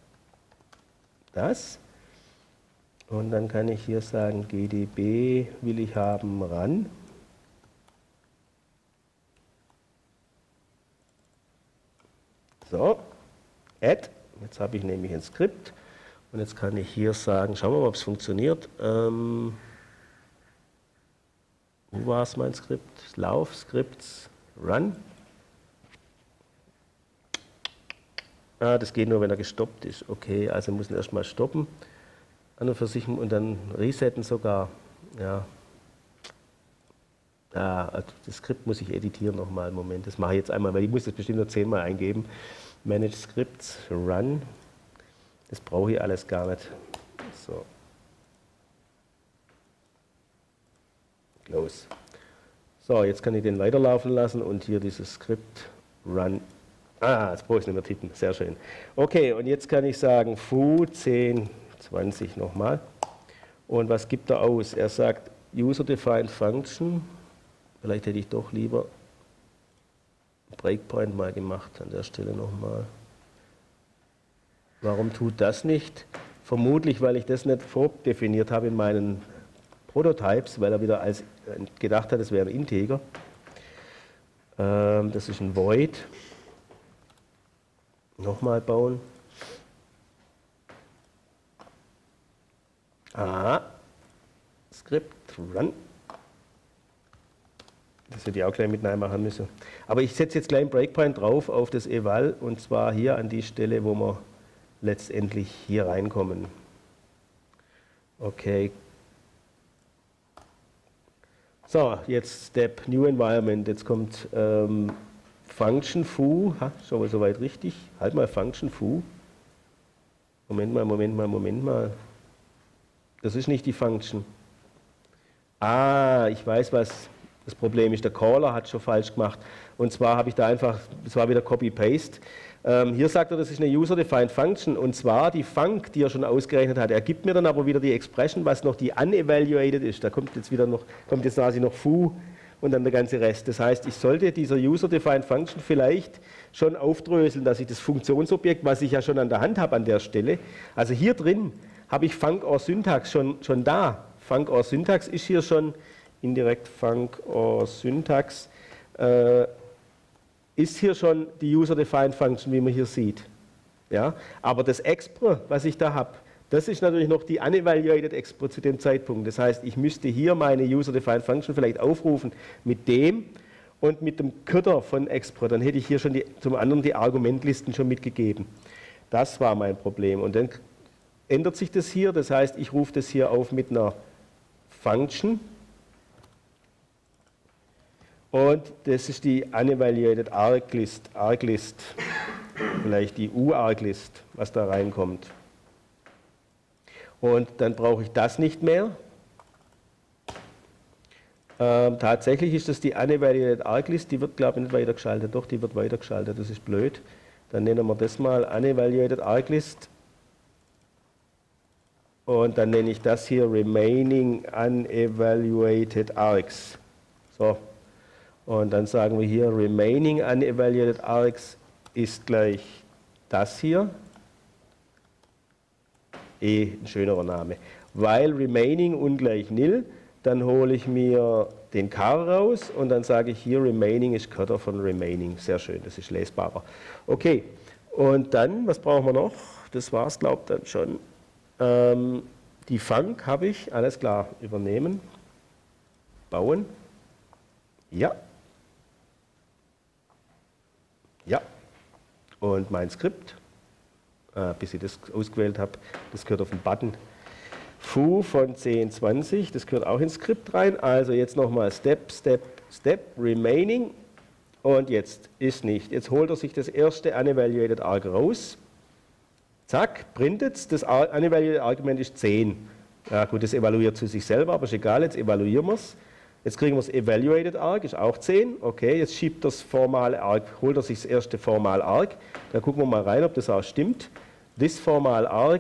das. Und dann kann ich hier sagen, GDB will ich haben, Run. So, Add. Jetzt habe ich nämlich ein Skript. Und jetzt kann ich hier sagen, schauen wir mal, ob es funktioniert. Wo war es mein Skript? Lauf, Scripts, Run. Ah, das geht nur, wenn er gestoppt ist. Okay, also müssen wir erstmal stoppen. An und für sich und dann resetten sogar. Ja. Also das Skript muss ich editieren nochmal. Moment, das mache ich jetzt einmal, weil ich muss das bestimmt noch 10-mal eingeben. Manage Scripts, Run. Das brauche ich alles gar nicht. So. Close. So, jetzt kann ich den weiterlaufen lassen und hier dieses Skript Run. Ah, jetzt brauche ich es nicht mehr tippen. Sehr schön. Okay, und jetzt kann ich sagen foo 10, 20 nochmal. Und was gibt er aus? Er sagt User-Defined Function. Vielleicht hätte ich doch lieber Breakpoint mal gemacht an der Stelle nochmal. Warum tut das nicht? Vermutlich, weil ich das nicht vordefiniert habe in meinen Prototypes, weil er wieder als gedacht hat, es wäre ein Integer. Das ist ein Void. Nochmal bauen. Script Run. Das hätte ich auch gleich mit Nein machen müssen. Aber ich setze jetzt gleich einen Breakpoint drauf auf das Eval und zwar hier an die Stelle, wo wir letztendlich hier reinkommen. Okay. So, jetzt Step New Environment. Jetzt kommt Function Foo. Ha, schon mal soweit richtig. Halt mal Function Foo. Moment mal. Das ist nicht die Function. Ah, ich weiß, was das Problem ist. Der Caller hat schon falsch gemacht. Und zwar habe ich da einfach, das war wieder Copy-Paste. Hier sagt er, das ist eine User-Defined Function. Und zwar die Func, die er schon ausgerechnet hat. Er gibt mir dann aber wieder die Expression, was noch die unevaluated ist. Da kommt jetzt quasi noch foo und dann der ganze Rest. Das heißt, ich sollte dieser User-Defined Function vielleicht schon aufdröseln, dass ich das Funktionsobjekt, was ich ja schon an der Hand habe an der Stelle, also hier drin habe ich Func or Syntax schon da. Func or Syntax ist hier schon indirekt Func or Syntax. Ist hier schon die User-Defined Function, wie man hier sieht. Ja? Aber das Expr, was ich da habe, das ist natürlich noch die unevaluated Expr zu dem Zeitpunkt. Das heißt, ich müsste hier meine User-Defined Function vielleicht aufrufen mit dem und mit dem Köder von Expr. Dann hätte ich hier schon zum anderen die Argumentlisten schon mitgegeben. Das war mein Problem. Und dann ändert sich das hier. Das heißt, ich rufe das hier auf mit einer Function. Und das ist die Unevaluated Arglist, vielleicht die U-Arglist, was da reinkommt. Und dann brauche ich das nicht mehr. Tatsächlich ist das die Unevaluated Arglist, die wird, glaube ich, nicht weitergeschaltet. Doch, die wird weitergeschaltet, das ist blöd. Dann nennen wir das mal Unevaluated Arglist. Und dann nenne ich das hier Remaining Unevaluated Args. So. Und dann sagen wir hier, Remaining Unevaluated Args ist gleich das hier. Ein schönerer Name. Weil Remaining ungleich nil, dann hole ich mir den Car raus und dann sage ich hier, Remaining ist Köder von Remaining. Sehr schön, das ist lesbarer. Okay, und dann, was brauchen wir noch? Das war es, glaube ich, dann schon. Die Func habe ich, alles klar, übernehmen. Bauen. Ja. Ja, und mein Skript, bis ich das ausgewählt habe, das gehört auf den Button foo von 1020, das gehört auch ins Skript rein. Also jetzt nochmal Step, Remaining und jetzt ist nicht. Jetzt holt er sich das erste Unevaluated Arg raus, zack, printet es, das Unevaluated Argument ist 10. Ja gut, das evaluiert zu sich selber, aber ist egal, jetzt evaluieren wir es. Jetzt kriegen wir das Evaluated Arg, ist auch 10. Okay, jetzt schiebt das formale Arg, holt er sich das erste Formal Arg. Da gucken wir mal rein, ob das auch stimmt. This Formal Arg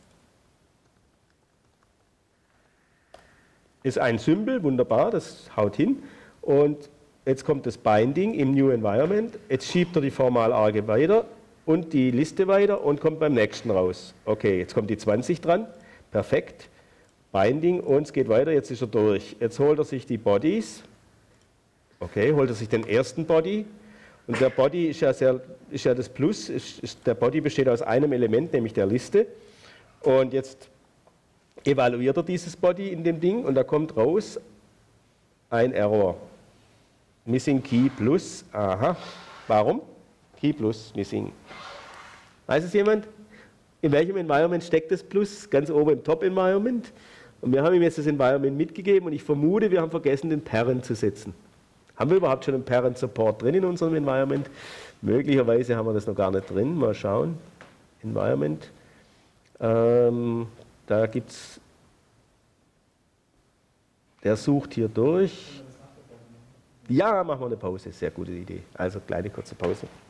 ist ein Symbol, wunderbar, das haut hin. Und jetzt kommt das Binding im New Environment. Jetzt schiebt er die Formal Arge weiter und die Liste weiter und kommt beim nächsten raus. Okay, jetzt kommt die 20 dran. Perfekt. Binding und es geht weiter, jetzt ist er durch. Jetzt holt er sich die Bodies. Okay, holt er sich den ersten Body. Und der Body ist ja das Plus. Der Body besteht aus einem Element, nämlich der Liste. Und jetzt evaluiert er dieses Body in dem Ding und da kommt raus ein Error. Missing Key Plus. Aha. Warum? Key Plus Missing. Weiß es jemand? In welchem Environment steckt das Plus? Ganz oben im Top-Environment. Und wir haben ihm jetzt das Environment mitgegeben und ich vermute, wir haben vergessen, den Parent zu setzen. Haben wir überhaupt schon einen Parent Support drin in unserem Environment? Möglicherweise haben wir das noch gar nicht drin. Mal schauen. Environment. Da gibt es, der sucht hier durch. Ja, machen wir eine Pause. Sehr gute Idee. Also kleine kurze Pause.